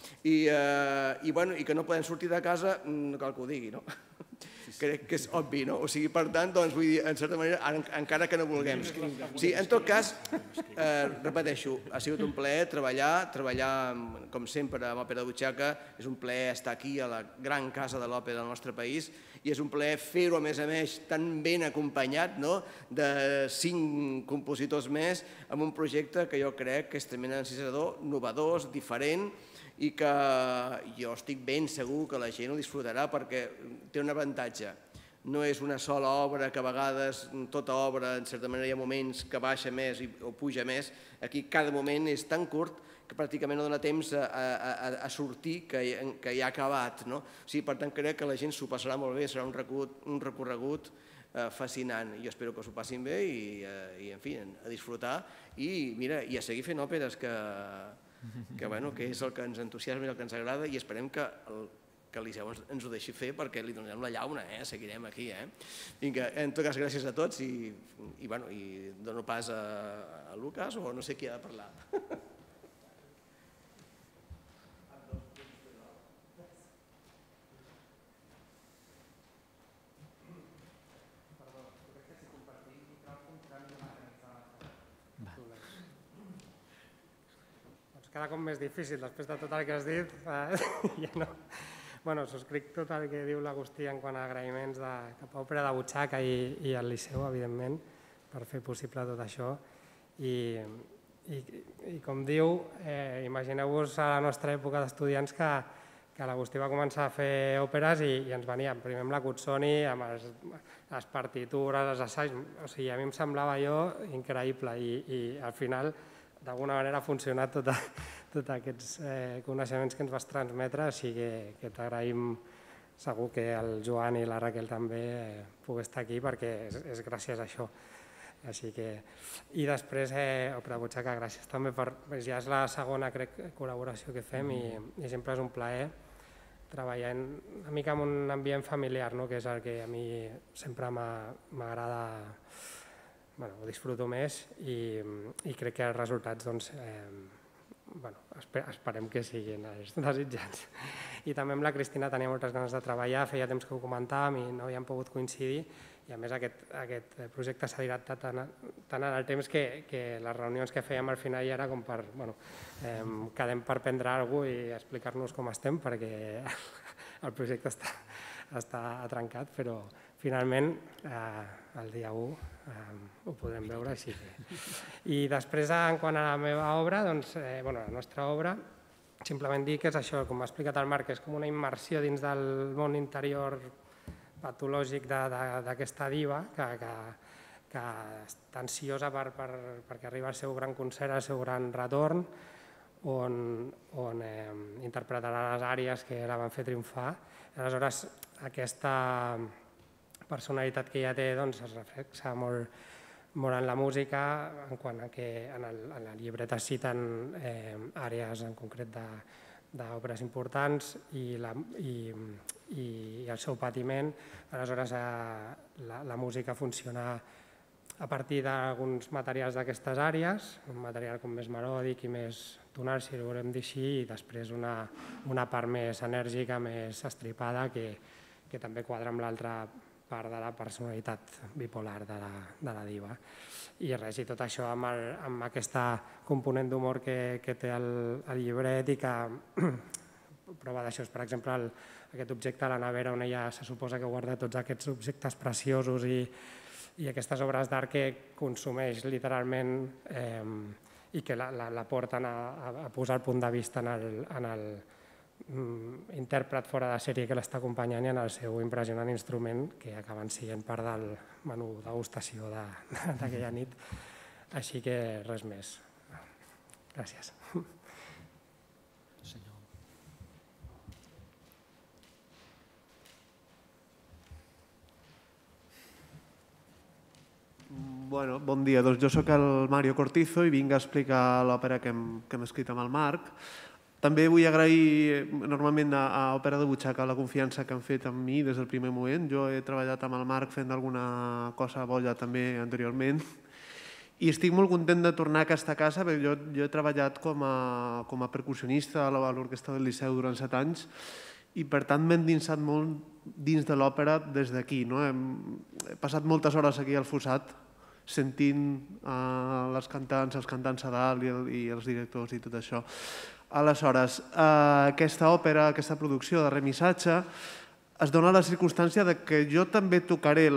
I que no podem sortir de casa, no cal que ho digui, no? Crec que és obvi, no? O sigui, per tant, vull dir, en certa manera, encara que no vulguem. En tot cas, repeteixo, ha sigut un plaer treballar, com sempre, amb l'òpera de butxaca, és un plaer estar aquí a la gran casa de l'òpera del nostre país i és un plaer fer-ho, a més, tan ben acompanyat de 5 compositors més amb un projecte que jo crec que és tremendament encisador, innovador, diferent, i que jo estic ben segur que la gent ho disfrutarà perquè té un avantatge. No és una sola obra que a vegades, tota obra, en certa manera hi ha moments que baixa més o puja més. Aquí cada moment és tan curt que pràcticament no dona temps a sortir que ja ha acabat. Per tant, crec que la gent s'ho passarà molt bé, serà un recorregut fascinant. Jo espero que s'ho passin bé i, en fi, a disfrutar i a seguir fent òperes que és el que ens entusiasma i el que ens agrada i esperem que l'Eliseu ens ho deixi fer perquè li donem la llauna, seguirem aquí. Vinga, en tot cas, gràcies a tots i dono pas a Lucas o no sé qui ha de parlar. Cada cop més difícil, després de tot el que has dit, ja no. Bueno, subscric tot el que diu l'Agustí en quant a agraïments cap a Òpera de Butxaca i al Liceu, evidentment, per fer possible tot això. I com diu, imagineu-vos a la nostra època d'estudiants que l'Agustí va començar a fer òperes i ens venia primer amb la Cuzzoni, amb les partitures, els assaigs. O sigui, a mi em semblava allò increïble i al final d'alguna manera ha funcionat tots aquests coneixements que ens vas transmetre, així que t'agraïm, segur que el Joan i la Raquel també poder estar aquí perquè és gràcies a això. I després, Òpera de Butxaca, gràcies també per... Ja és la segona, crec, col·laboració que fem i sempre és un plaer treballar una mica en un ambient familiar, que és el que a mi sempre m'agrada, ho disfruto més i crec que els resultats esperem que siguin els desitjats. I també amb la Cristina tenia moltes ganes de treballar, feia temps que ho comentàvem i no havíem pogut coincidir, i a més aquest projecte s'ha dilatat tant en el temps que les reunions que fèiem al final ja era com per quedem per prendre alguna cosa i explicar-nos com estem, perquè el projecte està atrancat, però finalment el dia 1 ho podrem veure així. I després, en quant a la meva obra, la nostra obra, simplement dir que és això, com ha explicat el Marc, és com una immersió dins del món interior patològic d'aquesta diva que està ansiosa perquè arriba al seu gran concert, al seu gran retorn, on interpretarà les àries que la van fer triomfar. Aleshores, aquesta personalitat que ella té es reflexa molt en la música, en quant a que en la llibreta es citen àrees en concret d'obres importants i el seu patiment. Aleshores, la música funciona a partir d'alguns materials d'aquestes àrees, un material com més melòdic i més tonal, si ho volem dir així, i després una part més enèrgica, més estripada, que també quadra amb l'altra part de la personalitat bipolar de la diva. I res, i tot això amb aquesta component d'humor que té el llibret i que prova d'això és, per exemple, aquest objecte a la nevera on ella se suposa que guarda tots aquests objectes preciosos i aquestes obres d'art que consumeix literalment i que la porten a posar el punt de vista en el intèrpret fora de sèrie que l'està acompanyant i en el seu impressionant instrument, que acaben sent part del menú degustació d'aquella nit. Així que res més. Gràcies. Bon dia, doncs jo soc el Mario Cortizo i vinc a explicar l'òpera que hem escrit amb el Marc. També vull agrair enormement a Òpera de Butxaca la confiança que han fet amb mi des del primer moment. Jo he treballat amb el Marc fent alguna cosa bolla també anteriorment i estic molt content de tornar a aquesta casa perquè jo he treballat com a percussionista a l'Orquestra del Liceu durant 7 anys i per tant m'he endinsat molt dins de l'òpera des d'aquí. He passat moltes hores aquí al Fossat sentint els cantants a dalt i els directors i tot això. Aleshores, aquesta òpera, aquesta producció de remissatge es dona la circumstància que jo també tocaré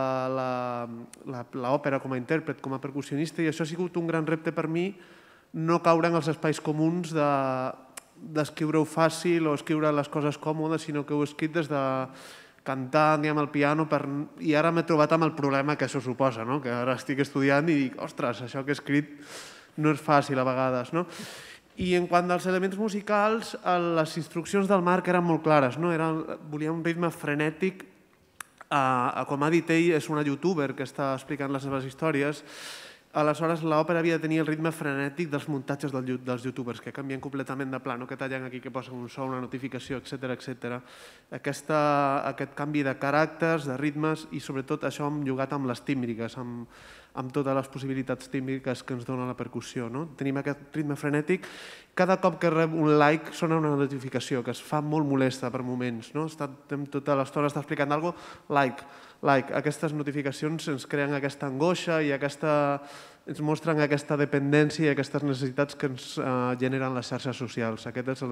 l'òpera com a intèrpret, com a percussionista, i això ha sigut un gran repte per mi, no caure en els espais comuns d'escriure-ho fàcil o escriure les coses còmodes, sinó que ho he escrit des de cantant i amb el piano, i ara m'he trobat amb el problema que això suposa, que ara estic estudiant i dic, ostres, això que he escrit no és fàcil a vegades. I en quant als elements musicals, les instruccions del Marc eren molt clares. Volia un ritme frenètic. Com ha dit ell, és una youtuber que està explicant les seves històries. Aleshores, l'òpera havia de tenir el ritme frenètic dels muntatges dels youtubers, que canvien completament de pla, que tallen aquí, que posen un so, una notificació, etc. Aquest canvi de caràcters, de ritmes, i sobretot això hem jugat amb les tímbriques, amb totes les possibilitats tímbriques que ens dona la percussió. Tenim aquest ritme frenètic. Cada cop que rep un like sona una notificació que es fa molt molesta per moments. Tota l'estona està explicant alguna cosa, like. Aquestes notificacions ens creen aquesta angoixa i ens mostren aquesta dependència i aquestes necessitats que ens generen les xarxes socials. Aquesta és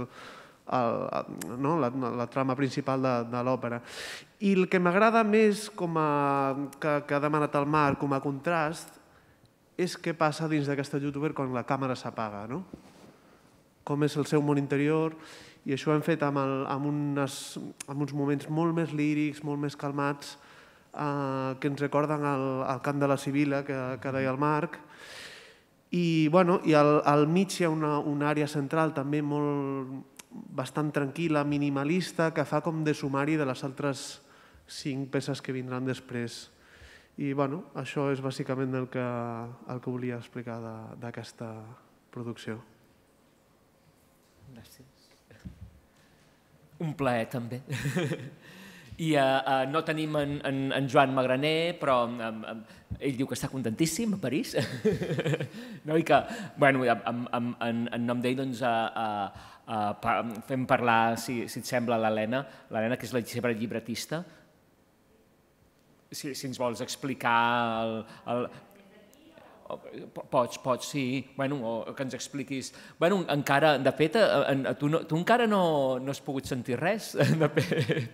la trama principal de l'òpera. I el que m'agrada més, que ha demanat el Marc com a contrast, és què passa dins d'aquesta youtuber quan la càmera s'apaga. Com és el seu món interior, i això ho hem fet amb uns moments molt més lírics, molt més calmats, que ens recorden el cant de la Sibila que deia el Marc. I al mig hi ha una àrea central també bastant tranquil·la, minimalista, que fa com de sumari de les altres 5 peces que vindran després. I això és bàsicament el que volia explicar d'aquesta producció. Gràcies. Un plaer, també. I no tenim en Joan Magraner, però ell diu que està contentíssim a París. I que, en nom d'ell, doncs, fem parlar, si et sembla, l'Helena, que és la seva llibretista. Si ens vols explicar Pots, sí. O que ens expliquis. Encara, de fet, tu encara no has pogut sentir res, de fet.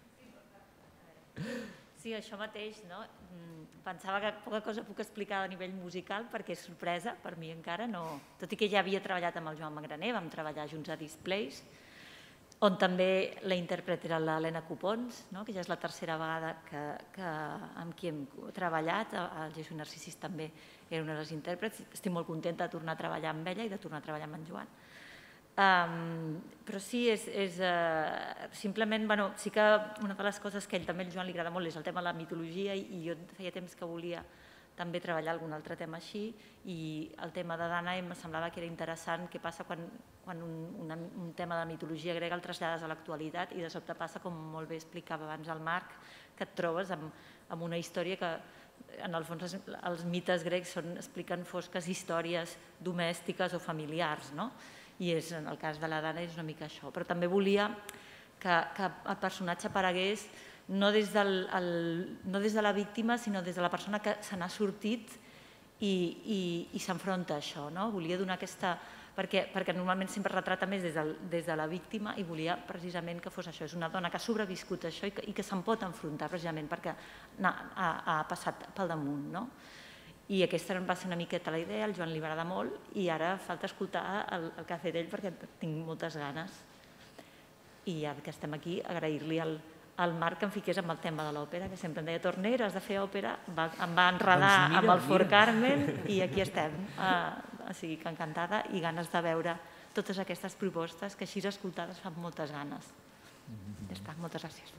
Sí, això mateix, no? Pensava que poca cosa puc explicar a nivell musical perquè és sorpresa, per mi encara no. Tot i que ja havia treballat amb el Joan Magraner, vam treballar junts a Displays, on també la intèrpret era l'Helena Copons, que ja és la tercera vegada amb qui hem treballat. El Jesús Narcisis també era una de les intèrprets. Estic molt contenta de tornar a treballar amb ella i de tornar a treballar amb en Joan. Però sí, simplement, sí que una de les coses que a ell també, al Joan, li agrada molt és el tema de la mitologia, i jo feia temps que volia també treballar algun altre tema així, i el tema de Dana em semblava que era interessant què passa quan un tema de mitologia grega el trasllades a l'actualitat i de sobte passa, com molt bé explicava abans el Marc, que et trobes amb una història que en el fons els mites grecs expliquen fosques històries domèstiques o familiars, i en el cas de la Dana és una mica això. Però també volia que el personatge aparegués no des de la víctima, sinó des de la persona que se n'ha sortit i s'enfronta a això. Volia donar aquesta... perquè normalment sempre retrata més des de la víctima, i volia precisament que fos això. És una dona que ha sobreviscut això i que se'n pot enfrontar precisament perquè ha passat pel damunt. I aquesta va ser una miqueta la idea, al Joan li agrada molt, i ara falta escoltar el que ha fet ell perquè tinc moltes ganes. I ja que estem aquí, agrair-li al Marc que em fiqués amb el tema de l'òpera, que sempre em deia, Torner, has de fer òpera, em va enredar amb el For Carmen, i aquí estem. O sigui que encantada i ganes de veure totes aquestes propostes que així escoltades fan moltes ganes. Ja està, moltes gràcies.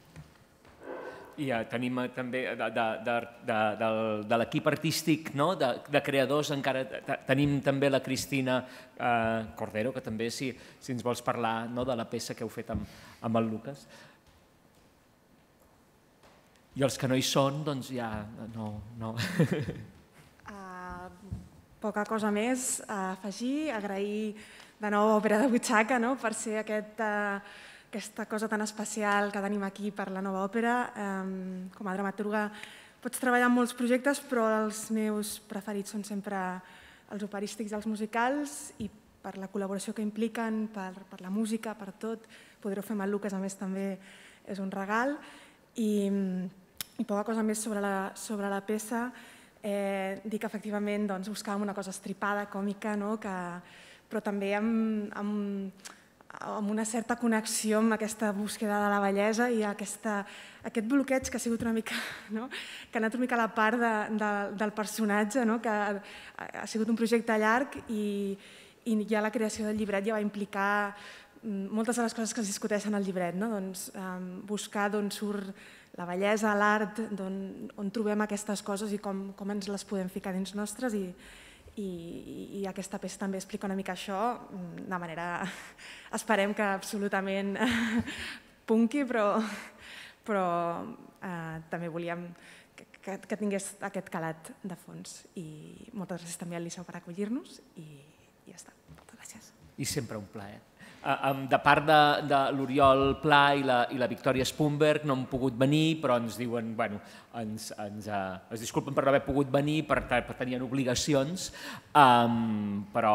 I tenim també de l'equip artístic, de creadors, encara tenim també la Cristina Cordero, que també, si ens vols parlar de la peça que heu fet amb el Lucas. I els que no hi són, doncs ja no... Poca cosa més a afegir, agrair de nou a Òpera de Butxaca per ser aquesta cosa tan especial que tenim aquí per la nova òpera. Com a dramaturga pots treballar en molts projectes, però els meus preferits són sempre els operístics i els musicals, i per la col·laboració que impliquen, per la música, per tot. Poder-ho fer amb el Lucas, a més, també és un regal. I poca cosa més sobre la peça. Dir que efectivament buscàvem una cosa estripada, còmica, però també amb una certa connexió amb aquesta búsqueda de la bellesa i aquest bloqueig que ha sigut una mica, que ha anat una mica a la part del personatge, que ha sigut un projecte llarg, i ja la creació del llibret ja va implicar moltes de les coses que es discuteixen al llibret, buscar d'on surt la bellesa, l'art, on trobem aquestes coses i com ens les podem ficar dins nostres, i aquesta peça també explica una mica això, de manera, esperem que absolutament punky, però també volíem que tingués aquest calat de fons. I moltes gràcies també al Liceu per acollir-nos, i ja està. Moltes gràcies. I sempre un plaer. De part de l'Oriol Pla i la Victòria Spunberg no han pogut venir, però ens diuen, es disculpen per no haver pogut venir, per tenien obligacions, però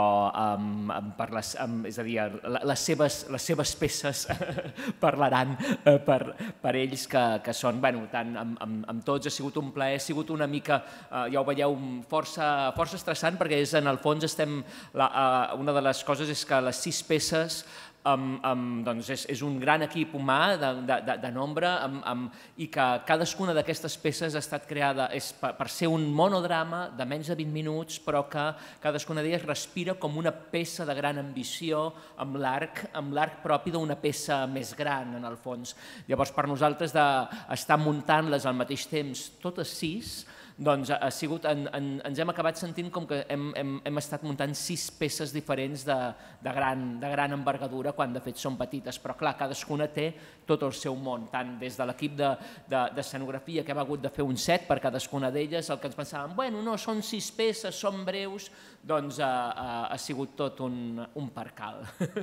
és a dir, les seves peces parlaran per ells, que són, tant amb tots, ha sigut un plaer, ha sigut una mica, ja ho veieu, força estressant, perquè en el fons una de les coses és que les 6 peces és un gran equip humà de nombre, i que cadascuna d'aquestes peces ha estat creada per ser un monodrama de menys de 20 minuts, però que cadascuna d'elles respira com una peça de gran ambició, amb l'arc propi d'una peça més gran, en el fons. Llavors, per nosaltres, estar muntant-les al mateix temps, totes 6, Doncs ens hem acabat sentint com que hem estat muntant 6 peces diferents de gran envergadura, quan de fet són petites, però clar, cadascuna té tot el seu món, tant des de l'equip d'escenografia, que hem hagut de fer un set per cadascuna d'elles, el que ens pensàvem, bueno, no, són 6 peces, són breus, doncs ha sigut tot un percal.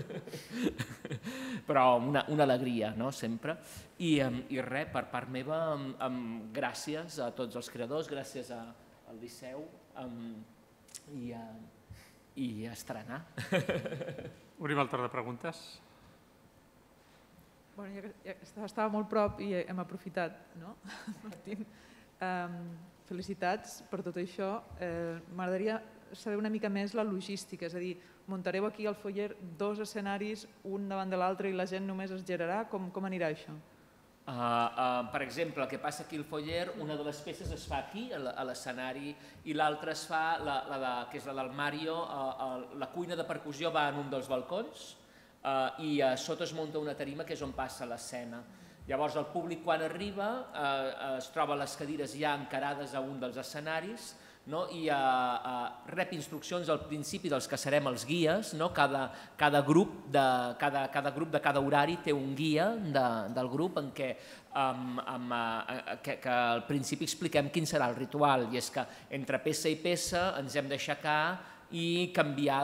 Però una alegria, no?, sempre. I res, per part meva, gràcies a tots els creadors, gràcies al Liceu i a estrenar. Obrim el torn de preguntes. Ja estava molt prop i hem aprofitat, no, Martín? Felicitats per tot això. M'agradaria saber una mica més la logística, és a dir, muntareu aquí al Foyer 2 escenaris, un davant de l'altre, i la gent només es girarà? Com anirà això? Per exemple, el que passa aquí al Foyer, una de les peces es fa aquí, a l'escenari, i l'altra es fa, que és la del Mario, la cuina de percussió va en un dels balcons i a sota es munta una tarima que és on passa l'escena. Llavors el públic quan arriba es troba les cadires ja encarades a un dels escenaris i rep instruccions al principi dels que serem els guies. Cada grup de cada horari té un guia del grup en què al principi expliquem quin serà el ritual, i és que entre peça i peça ens hem d'aixecar i canviar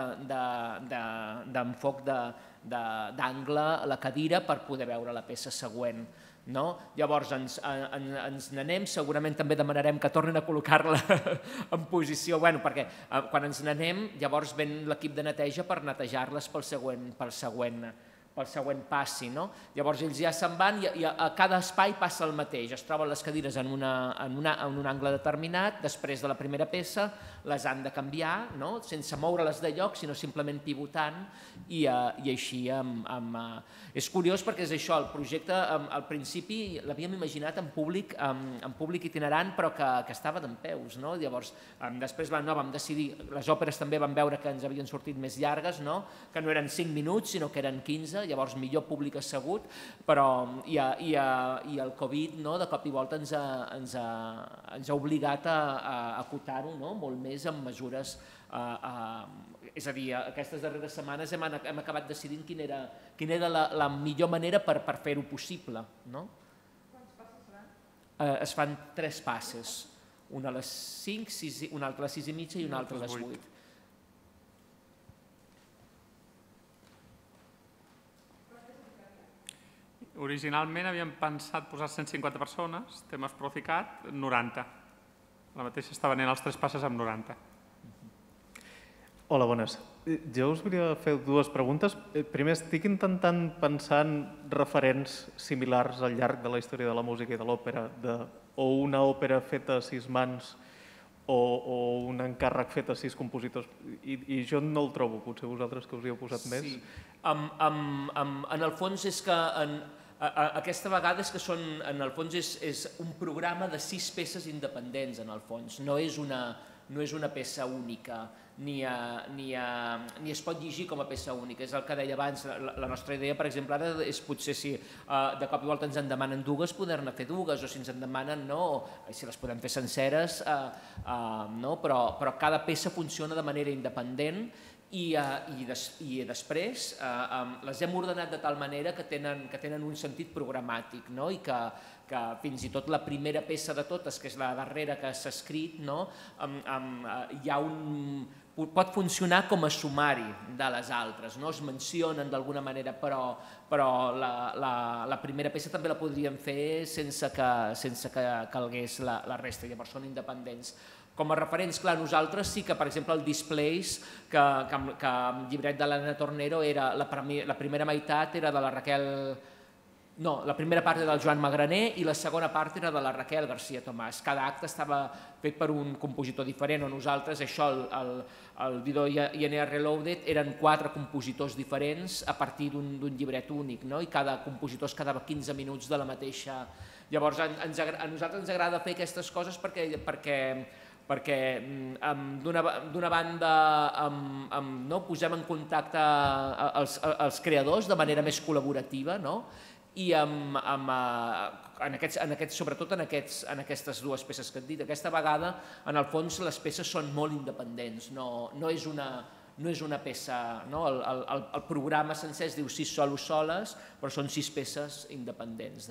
d'enfoc d'angle a la cadira per poder veure la peça següent. Llavors ens n'anem, segurament també demanarem que tornin a col·locar-la en posició, perquè quan ens n'anem llavors ven l'equip de neteja per netejar-les pel següent passi. Llavors ells ja se'n van i a cada espai passa el mateix, es troben les cadires en un angle determinat, després de la primera peça les han de canviar, sense moure-les de lloc, sinó simplement pivotant, i així. És curiós perquè és això, el projecte al principi l'havíem imaginat en públic itinerant, però que estava dempeus. Llavors, després vam decidir, les òperes també van veure que ens havien sortit més llargues, que no eren 5 minuts, sinó que eren 15, llavors millor públic assegut, i el Covid de cop i volta ens ha obligat a acotar-ho molt més amb mesures. És a dir, aquestes darreres setmanes hem acabat decidint quina era la millor manera per fer-ho possible. Quants passes seran? Es fan 3 passes, una a les 5, una altra a les 6 i mitja i una altra a les 8. Originalment havíem pensat posar 150 persones, t'hem proficat 90. La mateixa està venent els 3 passes amb 90. Hola, bones. Jo us volia fer 2 preguntes. Primer, estic intentant pensar en referents similars al llarg de la història de la música i de l'òpera, o una òpera feta a 6 mans o un encàrrec fet a 6 compositors, i jo no el trobo, potser vosaltres que us hi heu posat més. Sí, en el fons és que aquesta vegada és que en el fons és un programa de 6 peces independents, en el fons, no és una peça única, ni es pot llegir com a peça única. És el que deia abans, la nostra idea, per exemple, ara és potser si de cop i volta ens en demanen 2, poder-ne fer 2, o si ens en demanen no, si les podem fer senceres, però cada peça funciona de manera independent i després les hem ordenat de tal manera que tenen un sentit programàtic, i que fins i tot la primera peça de totes, que és la darrera que s'ha escrit, pot funcionar com a sumari de les altres, es mencionen d'alguna manera, però la primera peça també la podríem fer sense que calgués la resta, llavors són independents. Com a referents, clar, nosaltres sí que, per exemple, el Displays, que amb llibret de l'Anna Tornero, la primera meitat era de la Raquel... No, la primera part era del Joan Magraner i la segona part era de la Raquel García Tomàs. Cada acte estava fet per un compositor diferent, o nosaltres, això, el Didò i Enea Reloaded, eren 4 compositors diferents a partir d'un llibret únic, i cada compositor es quedava 15 minuts de la mateixa... Llavors, a nosaltres ens agrada fer aquestes coses perquè d'una banda posem en contacte els creadors de manera més col·laborativa, i sobretot en aquestes dues peces que et dit. Aquesta vegada, en el fons, les peces són molt independents, no és una peça... El programa sencer es diu 6 solos soles, però són 6 peces independents.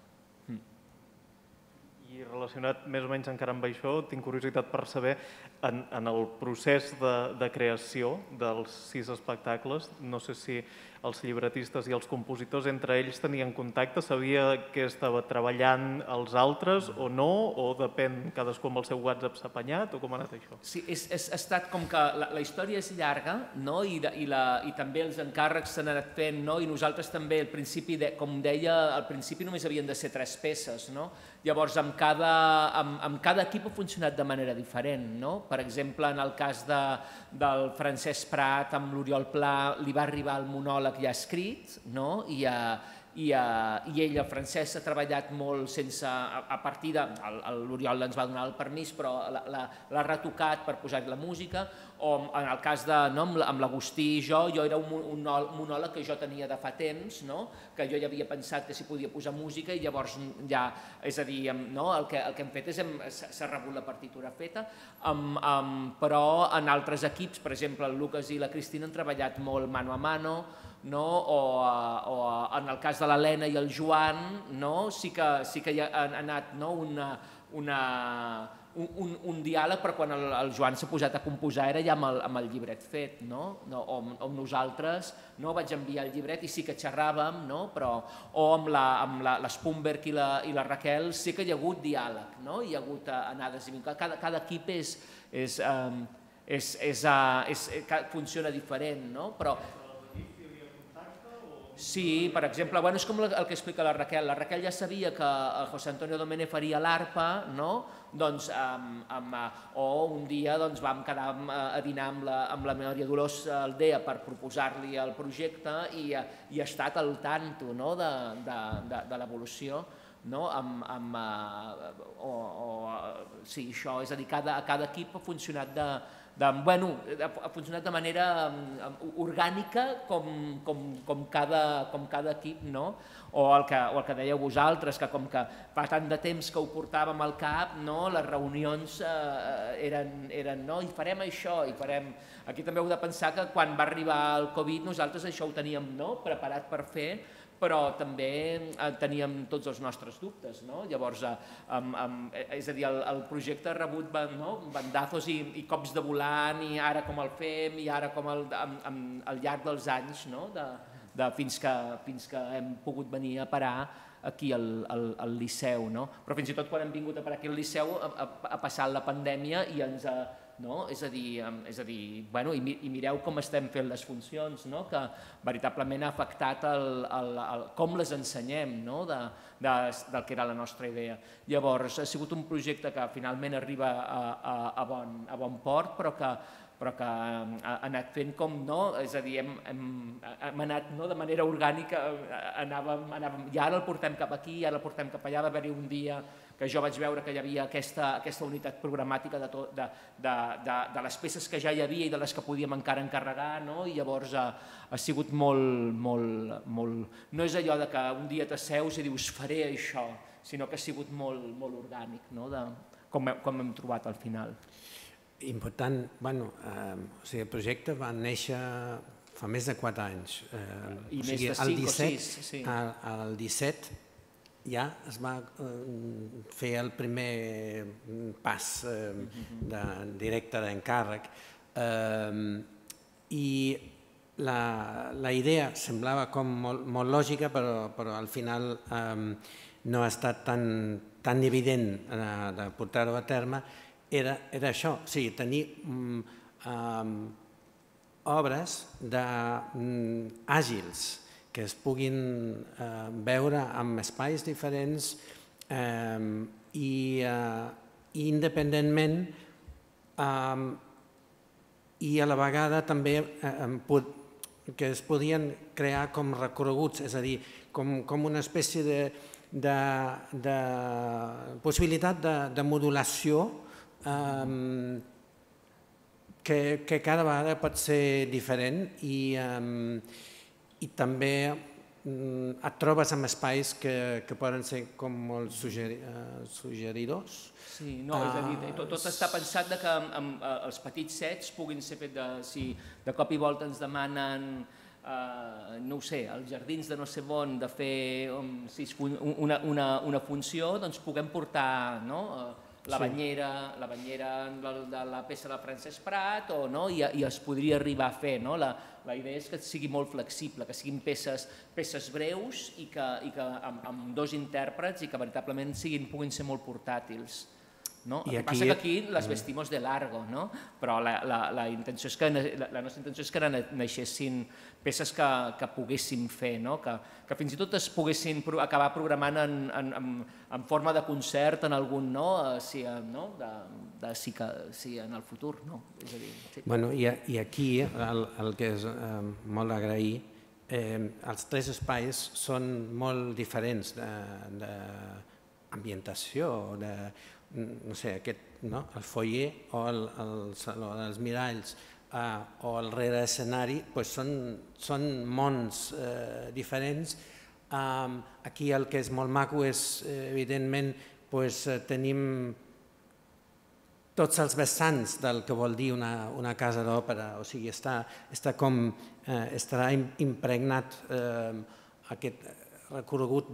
I relacionat més o menys encara amb això, tinc curiositat per saber, en el procés de creació dels 6 espectacles, no sé si els llibretistes i els compositors entre ells tenien contacte, sabia què estava treballant els altres o no, o depèn cadascú amb el seu WhatsApp s'ha apanyat, o com ha anat això? Sí, ha estat com que la història és llarga, i també els encàrrecs s'han anat fent, i nosaltres també, al principi, com deia, al principi només havien de ser 3 peces, llavors amb cada equip ha funcionat de manera diferent. Per exemple, en el cas del Francesc Prat amb l'Oriol Pla li va arribar el monòleg ja escrit, i ell, el Francesc, ha treballat molt sense, a partir de... L'Oriol ens va donar el permís, però l'ha retocat per posar-hi la música, o en el cas amb l'Agustí i jo era un monòleg que jo tenia de fa temps, que jo ja havia pensat que s'hi podia posar música, i llavors ja, és a dir, el que hem fet és s'ha rebut la partitura feta, però en altres equips, per exemple, el Lucas i la Cristina han treballat molt mano a mano, o en el cas de l'Helena i el Joan sí que hi ha anat un diàleg, però quan el Joan s'ha posat a composar era ja amb el llibret fet, o nosaltres vaig enviar el llibret i sí que xerràvem, o amb l'Spunberg i la Raquel sí que hi ha hagut diàleg, hi ha hagut anades i vinculades. Cada equip funciona diferent, però... Sí, per exemple, és com el que explica la Raquel. La Raquel ja sabia que el José Antonio Domènech faria l'arpa, o un dia vam quedar a dinar amb la Maria Dolors Aldea per proposar-li el projecte i ha estat al tanto de l'evolució. Sí, això, és a dir, cada equip ha funcionat de manera orgànica com cada equip, o el que dèieu vosaltres, que com que fa tant de temps que ho portàvem al cap, les reunions eren i farem això, i farem... Aquí també heu de pensar que quan va arribar el Covid nosaltres això ho teníem preparat per fer, però també teníem tots els nostres dubtes. Llavors, és a dir, el projecte ha rebut bandazos i cops de volant, i ara com el fem, i ara com al llarg dels anys, fins que hem pogut venir a parar aquí al Liceu. Però fins i tot quan hem vingut a parar aquí al Liceu ha passat la pandèmia i ens ha... És a dir, i mireu com estem fent les funcions, que veritablement ha afectat com les ensenyem, del que era la nostra idea. Llavors, ha sigut un projecte que finalment arriba a bon port, però que ha anat fent com, és a dir, hem anat de manera orgànica, i ara el portem cap aquí, i ara el portem cap allà. Va haver-hi un dia que jo vaig veure que hi havia aquesta unitat programàtica de les peces que ja hi havia i de les que podíem encara encarregar, i llavors ha sigut molt... No és allò que un dia t'asseus i dius faré això, sinó que ha sigut molt orgànic, com hem trobat al final. Important, el projecte va néixer fa més de 4 anys. I més de 5 o 6, sí. El 17 ja es va fer el primer pas directe d'encàrrec, i la idea semblava com molt lògica, però al final no ha estat tan evident de portar-ho a terme. Era això, o sigui, tenir obres àgils, que es puguin veure en espais diferents i independentment, i a la vegada també que es podien crear com recorreguts, és a dir, com una espècie de possibilitat de modulació que cada vegada pot ser diferent, i també et trobes amb espais que poden ser com molt suggeridors. Sí, no, és a dir, tot està pensat que els petits sets puguin ser fet de... Si de cop i volta ens demanen, no ho sé, als jardins de no sé on, de fer una funció, doncs puguem portar la banyera de la peça de Francesc Prat i es podria arribar a fer. La idea és que sigui molt flexible, que siguin peces breus i que amb dos intèrprets i que veritablement puguin ser molt portàtils. El que passa que aquí les vestimos de largo, però la nostra intenció és que naixessin peces que poguéssim fer, que fins i tot es poguessin acabar programant en forma de concert en algun, si en el futur. I aquí el que és molt d'agrair, els tres espais són molt diferents d'ambientació, no sé, el foyer o el saló dels miralls o el rere escenari són mons diferents. Aquí el que és molt maco és, evidentment, tenim tots els vessants del que vol dir una casa d'òpera, o sigui, estarà impregnat aquest recorregut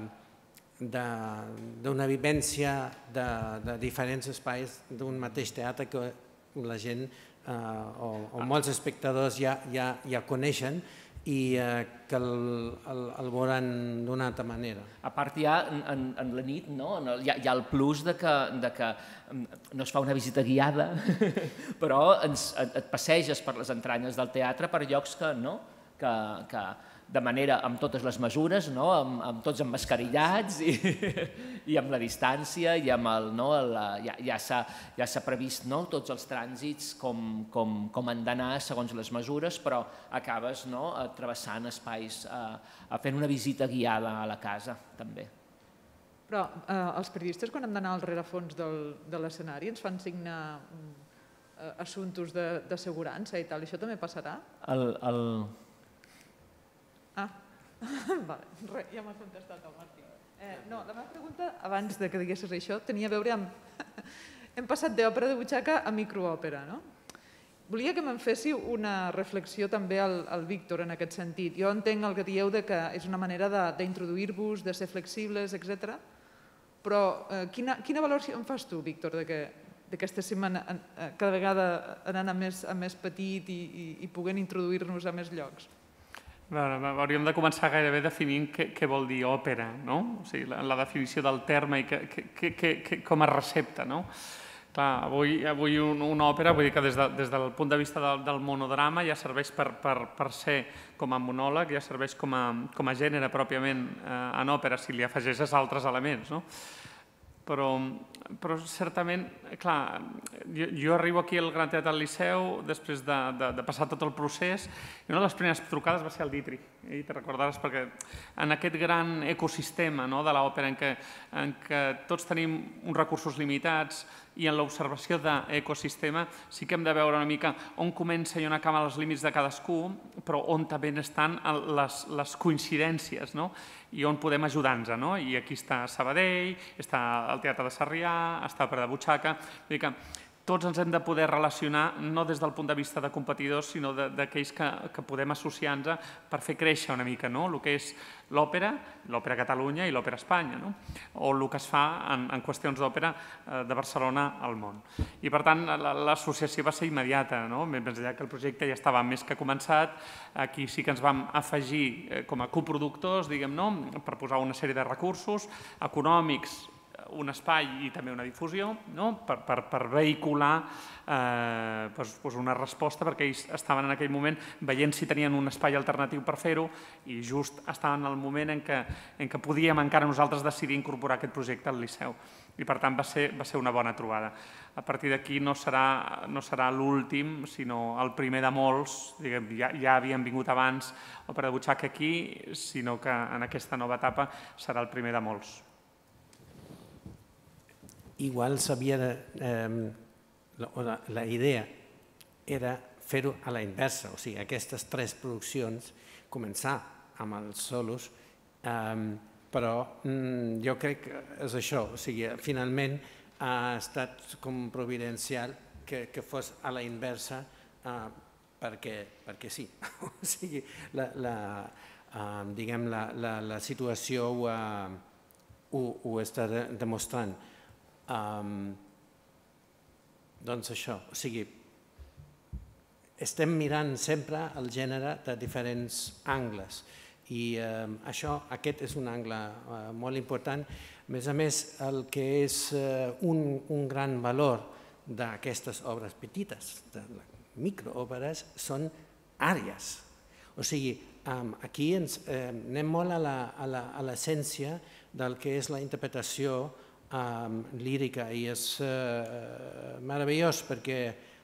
d'una vivència de diferents espais d'un mateix teatre que la gent o molts espectadors ja coneixen i que el veuran d'una altra manera. A part, ja en la nit hi ha el plus que no es fa una visita guiada, però et passeges per les entranyes del teatre per llocs que de manera amb totes les mesures, amb tots emmascarillats i amb la distància, i ja s'ha previst tots els trànsits com han d'anar segons les mesures, però acabes travessant espais, fent una visita guiada a la casa, també. Però els periodistes, quan hem d'anar al rerefons de l'escenari, ens fan signar assumptes d'assegurança i tal, això també passarà? Ja m'ha contestat el Martí. No, la meva pregunta, abans que diguessis això, tenia a veure amb... Hem passat d'òpera de butxaca a microòpera, no? Volia que me'n féssiu una reflexió també al Víctor en aquest sentit. Jo entenc el que dieu que és una manera d'introduir-vos, de ser flexibles, etc. Però quina valoració en fas tu, Víctor, que estéssim cada vegada anant a més petit i poguent introduir-nos a més llocs? Hauríem de començar gairebé definint què vol dir òpera, o sigui, la definició del terme i com es recepta. Clar, avui una òpera, vull dir que des del punt de vista del monodrama ja serveix per ser com a monòleg, ja serveix com a gènere pròpiament en òpera, si li afegeixes altres elements. Però certament, clar, jo arribo aquí al Gran Teatre del Liceu després de passar tot el procés i una de les primeres trucades va ser al Ditri. I te recordaràs perquè en aquest gran ecosistema de l'òpera en què tots tenim uns recursos limitats i en l'observació d'ecosistema sí que hem de veure una mica on comença i on acaben els límits de cadascú, però on també estan les coincidències i on podem ajudar-nos. I aquí està Sabadell, està el Teatre de Sarrià, està l'Òpera de Butxaca. Vull dir que tots ens hem de poder relacionar no des del punt de vista de competidors, sinó d'aquells que podem associar-nos per fer créixer una mica el que és l'òpera Catalunya i l'òpera Espanya, o el que es fa en qüestions d'òpera de Barcelona al món. I per tant l'associació va ser immediata, més enllà que el projecte ja estava més que començat, aquí sí que ens vam afegir com a coproductors, diguem-ne, per posar una sèrie de recursos econòmics, un espai i també una difusió per vehicular una resposta, perquè ells estaven en aquell moment veient si tenien un espai alternatiu per fer-ho i just estaven en el moment en què podíem encara nosaltres decidir incorporar aquest projecte al Liceu. I per tant va ser una bona trobada. A partir d'aquí no serà l'últim, sinó el primer de molts. Ja havien vingut abans Òpera de Butxaca aquí, sinó que en aquesta nova etapa serà el primer de molts. Igual s'havia de... La idea era fer-ho a la inversa, o sigui, aquestes tres produccions, començar amb els solos, però jo crec que és això, o sigui, finalment ha estat com providencial que fos a la inversa perquè sí, o sigui, la situació ho està demostrant. Doncs això, o sigui, estem mirant sempre el gènere de diferents angles i aquest és un angle molt important. A més, el que és un gran valor d'aquestes obres petites, de microòperes, són àrees. O sigui, aquí anem molt a l'essència del que és la interpretació lírica i és meravellós perquè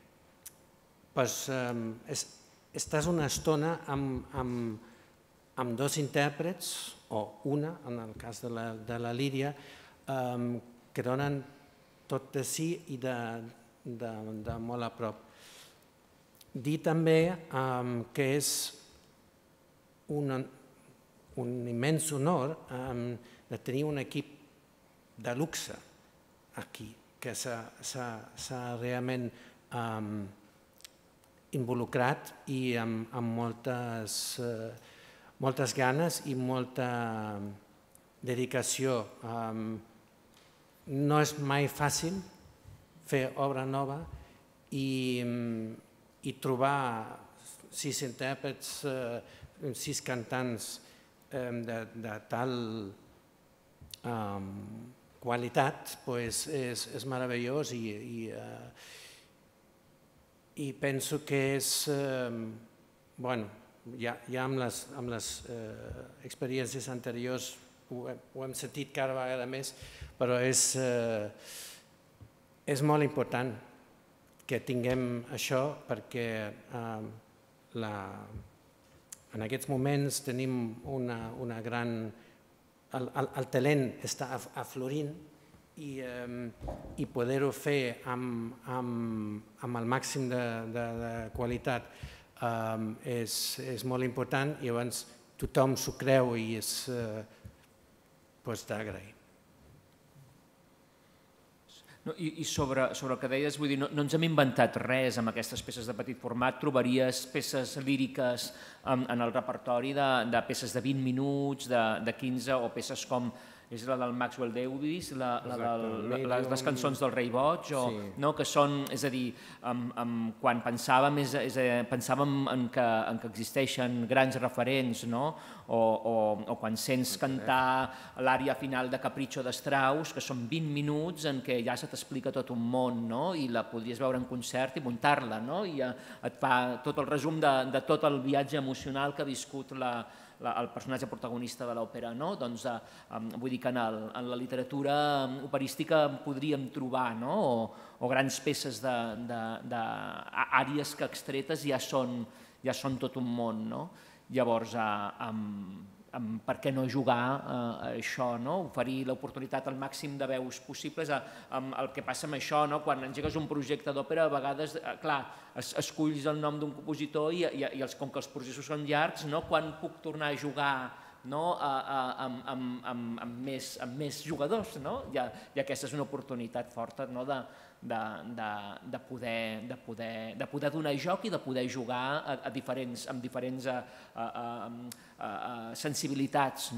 estàs una estona amb dos intèrprets, o una, en el cas de la Lídia, que donen tot de si i de molt a prop. Dir també que és un immens honor de tenir un equip de luxe aquí, que s'ha realment involucrat i amb moltes ganes i molta dedicació. No és mai fàcil fer obra nova i trobar 6 intèrprets, 6 cantants de tal qualitat, és meravellós i penso que és, ja amb les experiències anteriors ho hem sentit cada vegada més, però és molt important que tinguem això perquè en aquests moments tenim una gran... El talent està aflorint i poder-ho fer amb el màxim de qualitat és molt important i llavors tothom s'ho creu i és d'agrair. I sobre el que deies, vull dir, no ens hem inventat res amb aquestes peces de petit format. Trobaries peces líriques en el repertori de peces de 20 minuts, de 15, o peces com és la del Maxwell Davies, les cançons del Rei Boig, que són, és a dir, quan pensàvem que existeixen grans referents, o quan sents cantar l'ària final de Capriccio de Strauss, que són 20 minuts en què ja se t'explica tot un món, i la podries veure en concert i muntar-la, i et fa tot el resum de tot el viatge emocional que ha viscut el personatge protagonista de l'òpera. Doncs vull dir que en la literatura operística podríem trobar o grans peces d'àries que extretes ja són tot un món. Llavors, per què no jugar a això, oferir l'oportunitat al màxim de veus possibles. El que passa amb això, quan engegues un projecte d'òpera, a vegades, clar, esculls el nom d'un compositor i com que els processos són llargs, quan puc tornar a jugar amb més jugadors? I aquesta és una oportunitat forta de poder donar joc i de poder jugar amb diferents sensibilitats,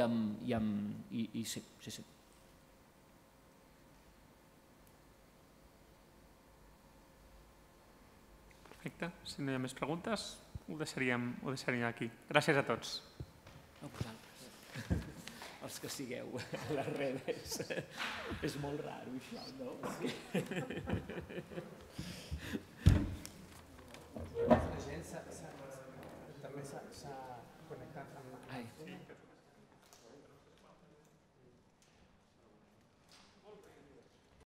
i sí. Perfecte. Si no hi ha més preguntes, ho deixaríem aquí. Gràcies a tots. A vosaltres. Els que sigueu a les redes. És molt raro, això, no? La gent també s'ha connectat amb...